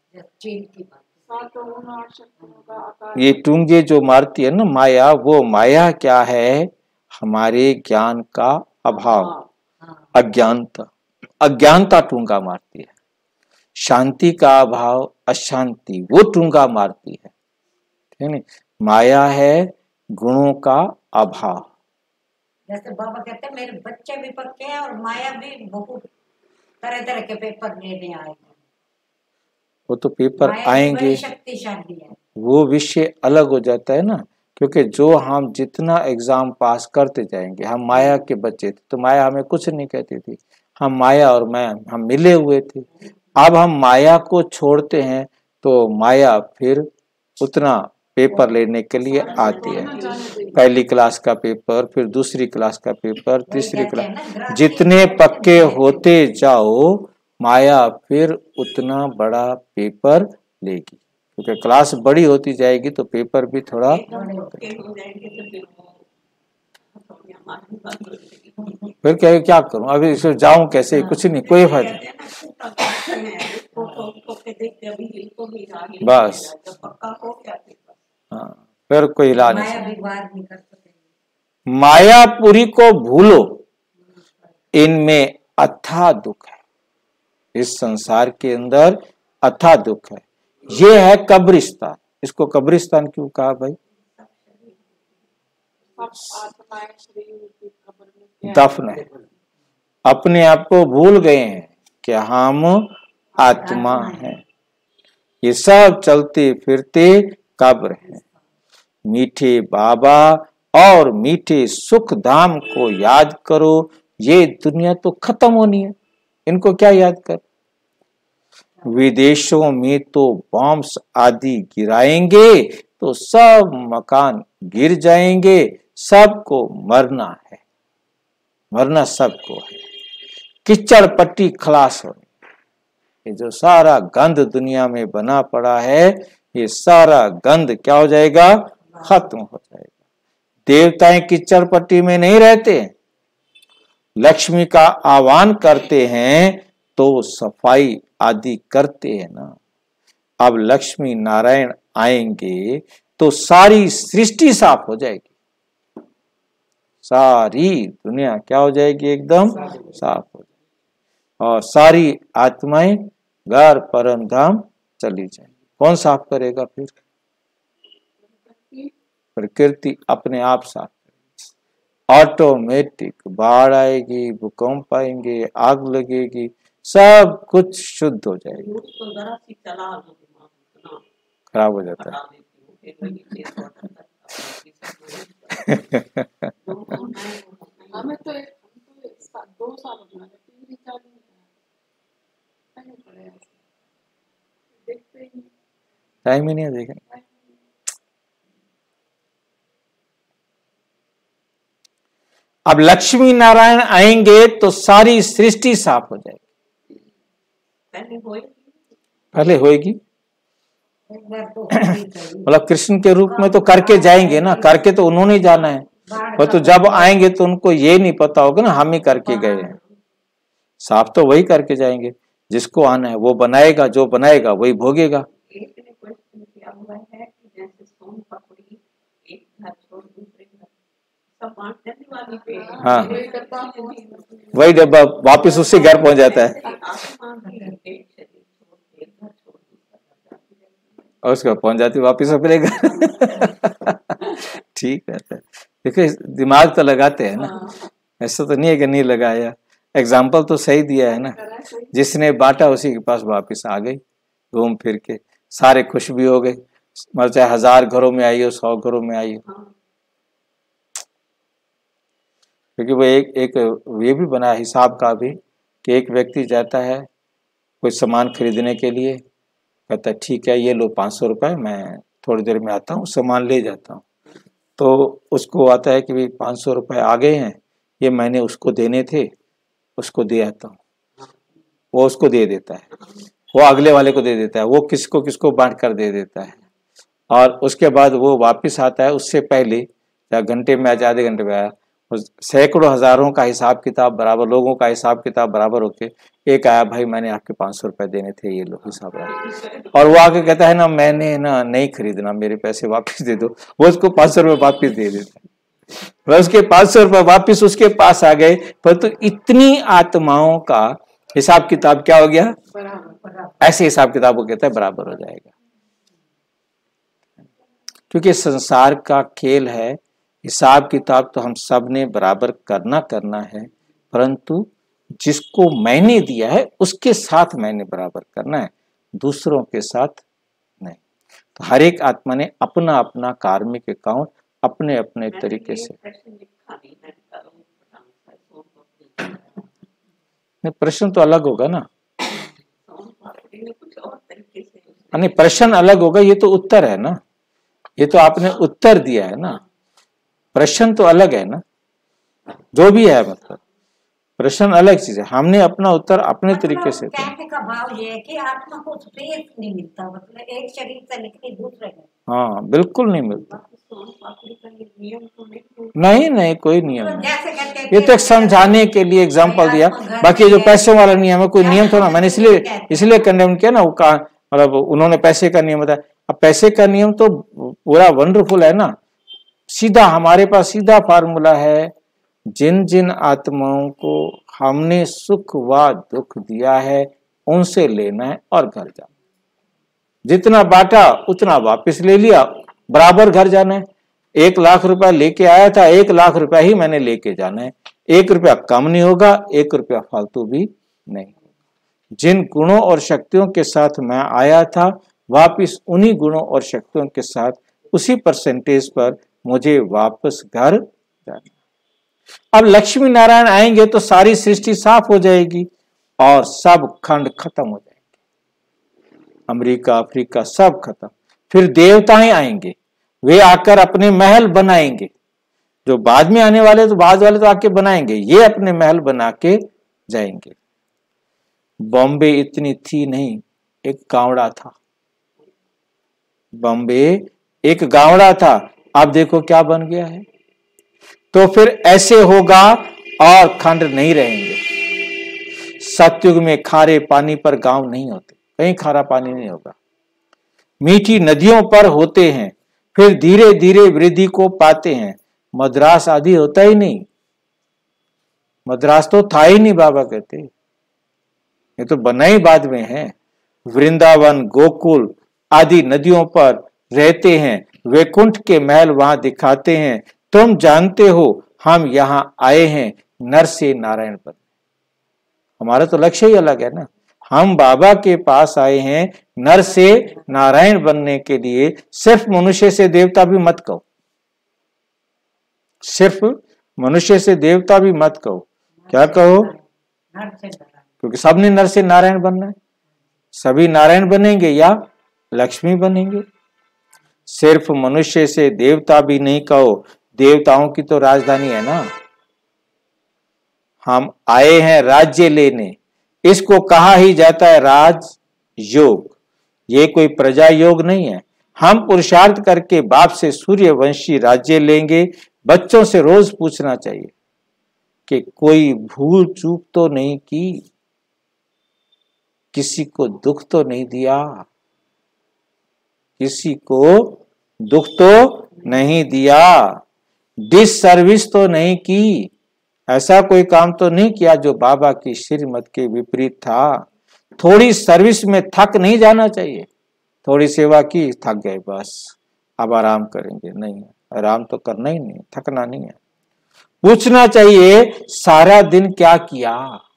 ये टूंगे जो मारती है ना माया, वो माया क्या है? हमारे ज्ञान का अभाव, अज्ञानता। अज्ञानता टूंगा मारती है। शांति का अभाव, अशांति, वो टूंगा मारती है। ठीक है। माया है गुणों का अभाव।
जैसे बाबा कहते हैं मेरे बच्चे भी पक्के हैं और माया भी बहुत तरह तरह के पेपर लेने आएगी।
वो तो पेपर आएंगे,
शक्तिशाली है।
वो विषय अलग हो जाता है ना, क्योंकि जो हम जितना एग्जाम पास करते जाएंगे, हम माया के बच्चे थे तो माया हमें कुछ नहीं कहती थी। हम माया और मैं हम मिले हुए थे। अब हम माया को छोड़ते हैं तो माया फिर उतना पेपर लेने के लिए आती है। पहली क्लास का पेपर, फिर दूसरी क्लास का पेपर, तीसरी क्लास। जितने पक्के होते जाओ माया फिर उतना बड़ा पेपर लेगी, क्योंकि क्लास बड़ी होती जाएगी तो पेपर भी थोड़ा। फिर क्या करूं अभी, इसे जाऊं कैसे? कुछ नहीं, कोई फायदा। बस हाँ, फिर कोई इलाज नहीं। मायापुरी को भूलो, इनमें अथाह दुख है। इस संसार के अंदर अथाह दुख है। ये है कब्रिस्तान। इसको कब्रिस्तान क्यों कहा भाई? दफन है। अपने आप को भूल गए हैं कि हम आत्मा हैं। ये सब चलते फिरते कब्र है। मीठे बाबा और मीठे सुख धाम को याद करो। ये दुनिया तो खत्म होनी है, इनको क्या याद कर। विदेशों में तो बॉम्ब्स आदि गिराएंगे तो सब मकान गिर जाएंगे। सबको मरना है, मरना सबको है। कीचड़ पट्टी खलास होनी। ये जो सारा गंद दुनिया में बना पड़ा है, ये सारा गंद क्या हो जाएगा? खत्म हो जाएगा। देवताएं कीचड़ पट्टी में नहीं रहते। लक्ष्मी का आह्वान करते हैं तो सफाई आदि करते हैं ना। अब लक्ष्मी नारायण आएंगे तो सारी सृष्टि साफ हो जाएगी। सारी दुनिया क्या हो जाएगी? एकदम साफ हो जाएगी। और सारी आत्माएं घर परम धाम चली जाएगी। कौन साफ करेगा फिर? प्रकृति अपने आप साफ करेगी। ऑटोमेटिक बाढ़ आएगी, भूकंप आएंगे, आग लगेगी, सब कुछ शुद्ध हो जाएगा। खराब हो जाता है।
हमें तो 2 साल हो गए टीवी चालू देखते ही
टाइम ही नहीं देखें। अब लक्ष्मी नारायण आएंगे तो सारी सृष्टि साफ हो जाएगी। पहले होएगी। मतलब कृष्ण के रूप में तो करके जाएंगे ना, करके तो उन्होंने ही जाना है। वो तो जब आएंगे तो उनको ये नहीं पता होगा ना हम ही करके गए हैं। साफ तो वही करके जाएंगे। जिसको आना है वो बनाएगा, जो बनाएगा वही भोगेगा। हाँ, वही डब्बा वापस उसी घर पहुंच जाता है और उसका पहुंच जाती वापिस अपने घर। ठीक रहता है। देखिए दिमाग तो लगाते हैं ना, ऐसा तो नहीं है कि नहीं लगाया। एग्जाम्पल तो सही दिया है ना। जिसने बांटा उसी के पास वापिस आ गई घूम फिर के। सारे खुश भी हो गए। मतलब चाहे 1000 घरों में आई हो, 100 घरों में आई हो। क्योंकि वो एक ये भी बना हिसाब का भी कि एक व्यक्ति जाता है कोई सामान खरीदने के लिए, कहता है ठीक है, ये लो 500 रुपए, मैं थोड़ी देर में आता हूँ, सामान ले जाता हूँ। तो उसको आता है कि भाई 500 रुपए आ गए हैं, ये मैंने उसको देने थे, उसको दे आता हूँ। वो उसको दे देता है, वो अगले वाले को दे देता है, वो किसको किसको बांट कर दे देता है। और उसके बाद वो वापस आता है, उससे पहले या घंटे में आया, आधे घंटे में आया, सैकड़ों हजारों का हिसाब किताब बराबर, लोगों का हिसाब किताब बराबर होके एक आया, भाई मैंने आपके 500 रुपए देने थे, ये लो हिसाब बराबर। और वो आके कहता है ना, मैंने ना नहीं खरीदना, मेरे पैसे वापस दे दो। वो उसको 500 रुपए वापस दे देता है, उसके 500 रुपए वापस उसके पास आ गए। परंतु इतनी आत्माओं का हिसाब किताब क्या हो गया, ऐसे हिसाब किताब को कहता है बराबर हो जाएगा। क्योंकि संसार का खेल है, हिसाब किताब तो हम सब ने बराबर करना है, परंतु जिसको मैंने दिया है उसके साथ मैंने बराबर करना है, दूसरों के साथ नहीं। तो हर एक आत्मा ने अपना अपना कार्मिक अकाउंट अपने अपने तरीके से। प्रश्न तो अलग होगा ना, नहीं प्रश्न अलग होगा, ये तो उत्तर है ना, ये तो आपने उत्तर दिया है ना, प्रश्न तो अलग है ना, जो भी है मतलब प्रश्न अलग चीज है, हमने अपना उत्तर अपने तरीके से।
कहने का भाव ये है कि आत्मा को स्पेस नहीं मिलता, मतलब एक शरीर से निकली दूसरे में।
हाँ बिल्कुल नहीं मिलता, नहीं कोई नियम नहीं, ये तो एक समझाने के लिए एग्जांपल दिया, बाकी जो पैसों वाला नियम है कोई नियम थोड़ा, मैंने इसलिए कंडेम किया ना, वो मतलब उन्होंने पैसे का नियम बताया। अब पैसे का नियम तो पूरा वंडरफुल है ना, सीधा हमारे पास सीधा फार्मूला है, जिन जिन आत्माओं को हमने सुख व दुख दिया है उनसे लेना है और घर जाना, जितना बांटा उतना वापस ले लिया, बराबर घर जाना है। 1 लाख रुपया लेके आया था, 1 लाख रुपया ही मैंने लेके जाना है, 1 रुपया कम नहीं होगा, 1 रुपया फालतू भी नहीं। जिन गुणों और शक्तियों के साथ मैं आया था, वापस उन्हीं गुणों और शक्तियों के साथ उसी परसेंटेज पर मुझे वापस घर जाना। अब लक्ष्मी नारायण आएंगे तो सारी सृष्टि साफ हो जाएगी और सब खंड खत्म हो जाएंगे, अमेरिका अफ्रीका सब खत्म। फिर देवताएं आएंगे, वे आकर अपने महल बनाएंगे, जो बाद में आने वाले तो बाद वाले तो आके बनाएंगे, ये अपने महल बना के जाएंगे। बॉम्बे इतनी थी नहीं, एक गावड़ा था, बॉम्बे एक गावड़ा था, अब देखो क्या बन गया है। तो फिर ऐसे होगा और खंड नहीं रहेंगे। सतयुग में खारे पानी पर गांव नहीं होते, कहीं खारा पानी नहीं होगा, मीठी नदियों पर होते हैं, फिर धीरे धीरे वृद्धि को पाते हैं। मद्रास आदि होता ही नहीं, मद्रास तो था ही नहीं, बाबा कहते, ये तो बना ही बाद में है। वृंदावन गोकुल आदि नदियों पर रहते हैं, वैकुंठ के महल वहां दिखाते हैं। तुम जानते हो हम यहां आए हैं नर से नारायण पर, हमारा तो लक्ष्य ही अलग है ना, हम बाबा के पास आए हैं नर से नारायण बनने के लिए। सिर्फ मनुष्य से देवता भी मत कहो, सिर्फ मनुष्य से देवता भी मत कहो, क्या कहो, क्योंकि सबने नर से नारायण बनना है, सभी नारायण बनेंगे या लक्ष्मी बनेंगे। सिर्फ मनुष्य से देवता भी नहीं कहो, देवताओं की तो राजधानी है ना। हम आए हैं राज्य लेने, इसको कहा ही जाता है राज योग, ये कोई प्रजा योग नहीं है। हम पुरुषार्थ करके बाप से सूर्यवंशी राज्य लेंगे। बच्चों से रोज पूछना चाहिए कि कोई भूल चूक तो नहीं की, किसी को दुख तो नहीं दिया, किसी को दुख तो नहीं दिया, डिस सर्विस तो नहीं की, ऐसा कोई काम तो नहीं किया जो बाबा की श्रीमत के विपरीत था। थोड़ी सर्विस में थक नहीं जाना चाहिए, थोड़ी सेवा की थक गए बस अब आराम करेंगे, नहीं, आराम तो करना ही नहीं, थकना नहीं है। पूछना चाहिए सारा दिन क्या किया।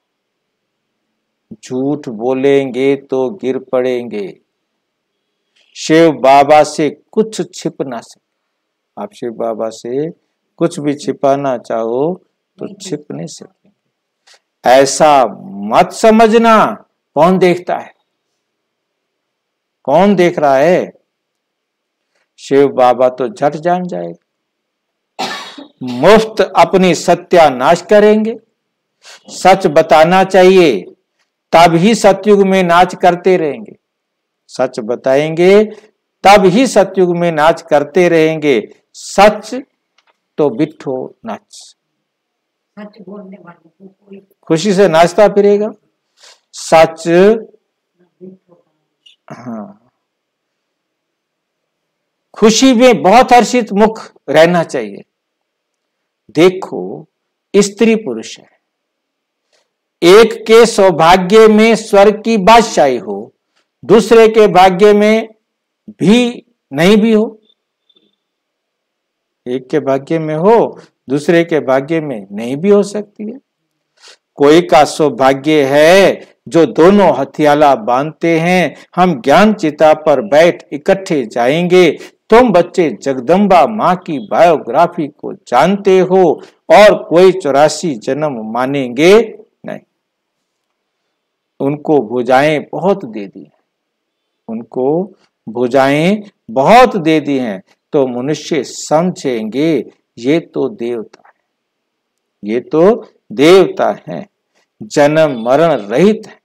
झूठ बोलेंगे तो गिर पड़ेंगे। शिव बाबा से कुछ छिप ना सके, आप शिव बाबा से कुछ भी छिपाना चाहो तो छिप नहीं सकेंगे। ऐसा मत समझना, कौन देखता है, कौन देख रहा है? शिव बाबा तो झट जान जाएगा। मुफ्त अपनी सत्यानाश करेंगे। सच बताना चाहिए, तब ही सतयुग में नाच करते रहेंगे। सच बताएंगे तब ही सतयुग में नाच करते रहेंगे। सच तो बिठो नाच।
सच बोलने वाले को कोई
खुशी से नाचता फिरेगा। सच, हाँ, खुशी में बहुत हर्षित मुख रहना चाहिए। देखो, स्त्री पुरुष है, एक के सौभाग्य में स्वर्ग की बादशाही हो, दूसरे के भाग्य में भी नहीं भी हो। एक के भाग्य में हो, दूसरे के भाग्य में नहीं भी हो सकती है। कोई का सौभाग्य है जो दोनों हथियाला बांधते हैं। हम ज्ञान चिता पर बैठ इकट्ठे जाएंगे। तुम बच्चे जगदम्बा माँ की बायोग्राफी को जानते हो और कोई 84 जन्म मानेंगे नहीं। उनको भुजाएं बहुत दे दी हैं, उनको भुजाएं बहुत दे दी हैं, तो मनुष्य समझेंगे ये तो देवता है, ये तो देवता है, जन्म मरण रहित है।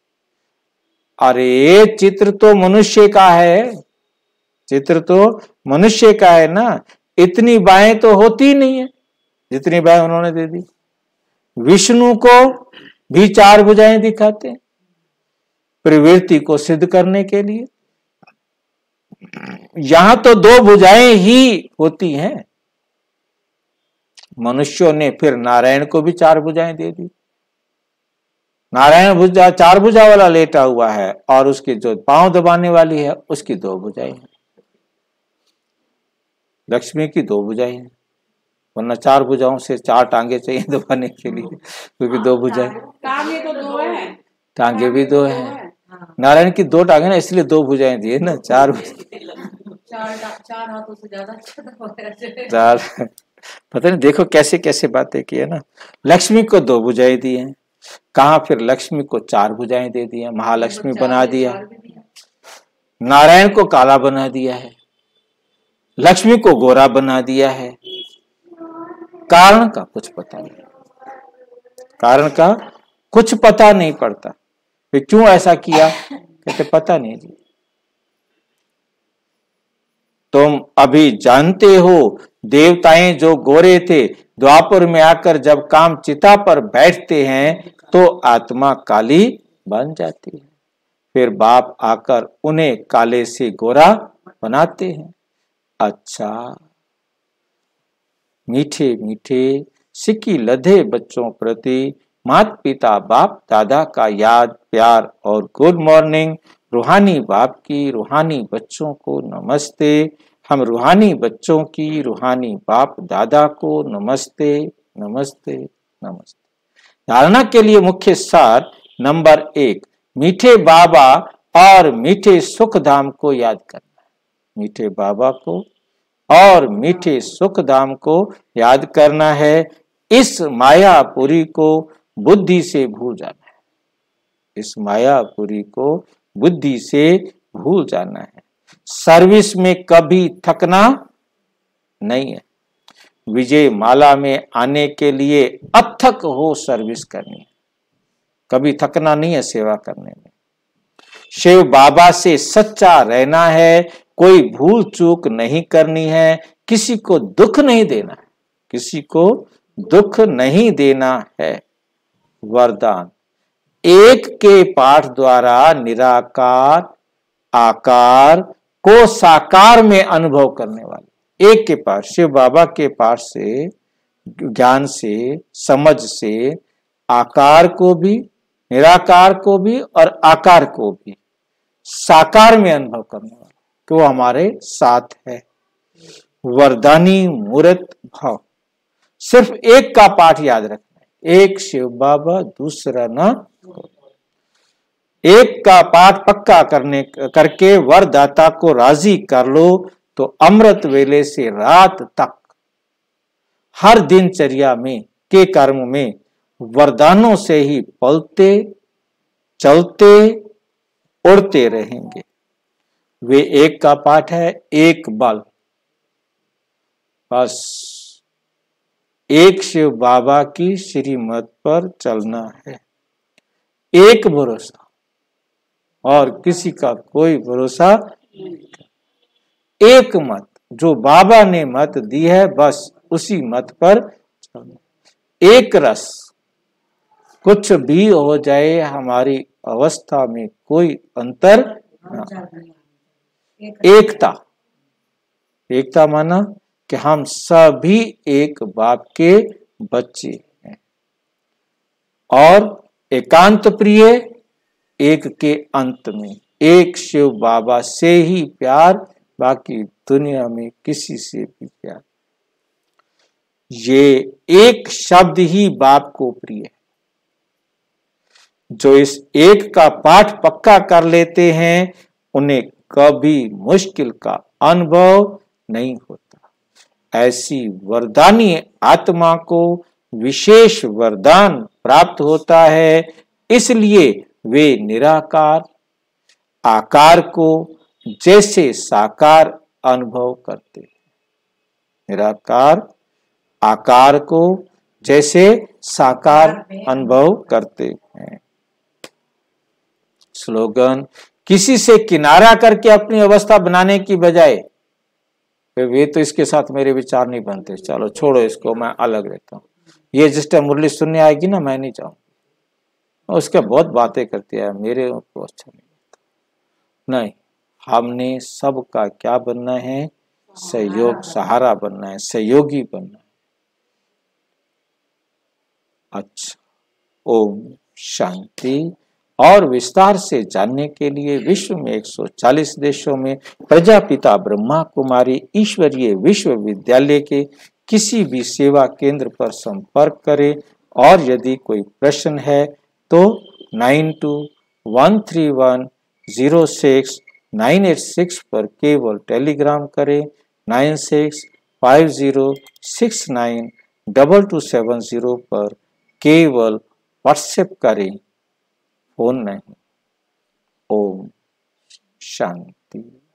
अरे चित्र तो मनुष्य का है, चित्र तो मनुष्य का है ना। इतनी बाहें तो होती नहीं है जितनी बाहें उन्होंने दे दी। विष्णु को भी 4 भुजाएं दिखाते हैं प्रवृत्ति को सिद्ध करने के लिए। यहां तो 2 भुजाएं ही होती हैं। मनुष्यों ने फिर नारायण को भी 4 भुजाएं दे दी। नारायण भुजा 4 भुजा वाला लेटा हुआ है और उसकी जो पांव दबाने वाली है उसकी 2 भुजाएं हैं। लक्ष्मी की 2 भुजाएं हैं, वरना 4 भुजाओं से 4 टांगे चाहिए दबाने के लिए, क्योंकि 2 भुजाएं।
टांगे तो 2 है,
टांगे भी 2 हैं। नारायण की 2 टांगे ना, इसलिए 2 भुजाएं दिए ना। 4
हाथों से ज्यादा अच्छा था।
4 पता नहीं, देखो कैसे कैसे बातें की है ना। लक्ष्मी को 2 भुजाएं दी हैं, कहा फिर लक्ष्मी को 4 भुजाएं दे दी है, महालक्ष्मी बना दिया। नारायण को काला बना दिया है, लक्ष्मी को गोरा बना दिया है। कारण का कुछ पता नहीं, कारण का कुछ पता नहीं पड़ता। फिर क्यों ऐसा किया? कहते पता नहीं जी। तुम अभी जानते हो देवताएं जो गोरे थे, द्वापर में आकर जब काम चिता पर बैठते हैं तो आत्मा काली बन जाती है। फिर बाप आकर उन्हें काले से गोरा बनाते हैं। अच्छा, मीठे मीठे सिक्की लधे बच्चों प्रति माता पिता बाप दादा का याद प्यार और गुड मॉर्निंग। रूहानी बाप की रूहानी बच्चों को नमस्ते। हम रूहानी बच्चों की रूहानी बाप दादा को नमस्ते नमस्ते नमस्ते। धारणा के लिए मुख्य सार नंबर 1, मीठे बाबा और मीठे सुख धाम को याद करना है। मीठे बाबा को और मीठे सुख धाम को याद करना है। इस मायापुरी को बुद्धि से भूल जाना है। इस मायापुरी को बुद्धि से भूल जाना है। सर्विस में कभी थकना नहीं है। विजय माला में आने के लिए अथक हो सर्विस करनी है, कभी थकना नहीं है सेवा करने में। शिव बाबा से सच्चा रहना है, कोई भूल चूक नहीं करनी है, किसी को दुख नहीं देना है, किसी को दुख नहीं देना है। वरदान, एक के पाठ द्वारा निराकार आकार को साकार में अनुभव करने वाले। एक के पाठ, शिव बाबा के पाठ से, ज्ञान से, समझ से आकार को भी, निराकार को भी और आकार को भी साकार में अनुभव करने वाला, कि वो हमारे साथ है। वरदानी मूर्त भाव, सिर्फ एक का पाठ याद रखना है, एक शिव बाबा दूसरा न। एक का पाठ पक्का करके वरदाता को राजी कर लो तो अमृत वेले से रात तक हर दिनचर्या में के कर्म में वरदानों से ही पलते चलते उड़ते रहेंगे। वे एक का पाठ है, एक बल, बस एक शिव बाबा की श्रीमत पर चलना है, एक भरोसा, और किसी का कोई भरोसा, एक मत, जो बाबा ने मत दी है बस उसी मत पर चलना, एक रस, कुछ भी हो जाए हमारी अवस्था में कोई अंतर न, एकता, एकता माना कि हम सभी एक बाप के बच्चे हैं, और एकांत प्रिय, एक के अंत में, एक शिव बाबा से ही प्यार, बाकी दुनिया में किसी से भी प्यार। ये एक शब्द ही बाप को प्रिय है। जो इस एक का पाठ पक्का कर लेते हैं उन्हें कभी मुश्किल का अनुभव नहीं होता। ऐसी वरदानी आत्मा को विशेष वरदान प्राप्त होता है, इसलिए वे निराकार आकार को जैसे साकार अनुभव करते हैं, निराकार आकार को जैसे साकार अनुभव करते हैं। स्लोगन, किसी से किनारा करके अपनी अवस्था बनाने की बजाय, वे तो इसके साथ मेरे विचार नहीं बनते, चलो छोड़ो इसको, मैं अलग रहता हूँ, ये जिस टाइम मुरली सुनने आएगी ना मैं नहीं चाहूंगा, उसके बहुत बातें करती है, मेरे को अच्छा नहीं लगता। नहीं, हमने सबका क्या बनना है, सहयोग, सहारा बनना है, सहयोगी बनना है। अच्छा, ओम शांति। और विस्तार से जानने के लिए विश्व में 140 देशों में प्रजापिता ब्रह्मा कुमारी ईश्वरीय विश्वविद्यालय के किसी भी सेवा केंद्र पर संपर्क करें, और यदि कोई प्रश्न है तो 9213106986 पर केवल टेलीग्राम करें, 9650692270 पर केवल व्हाट्सएप करें, फोन नहीं। ओम शांति।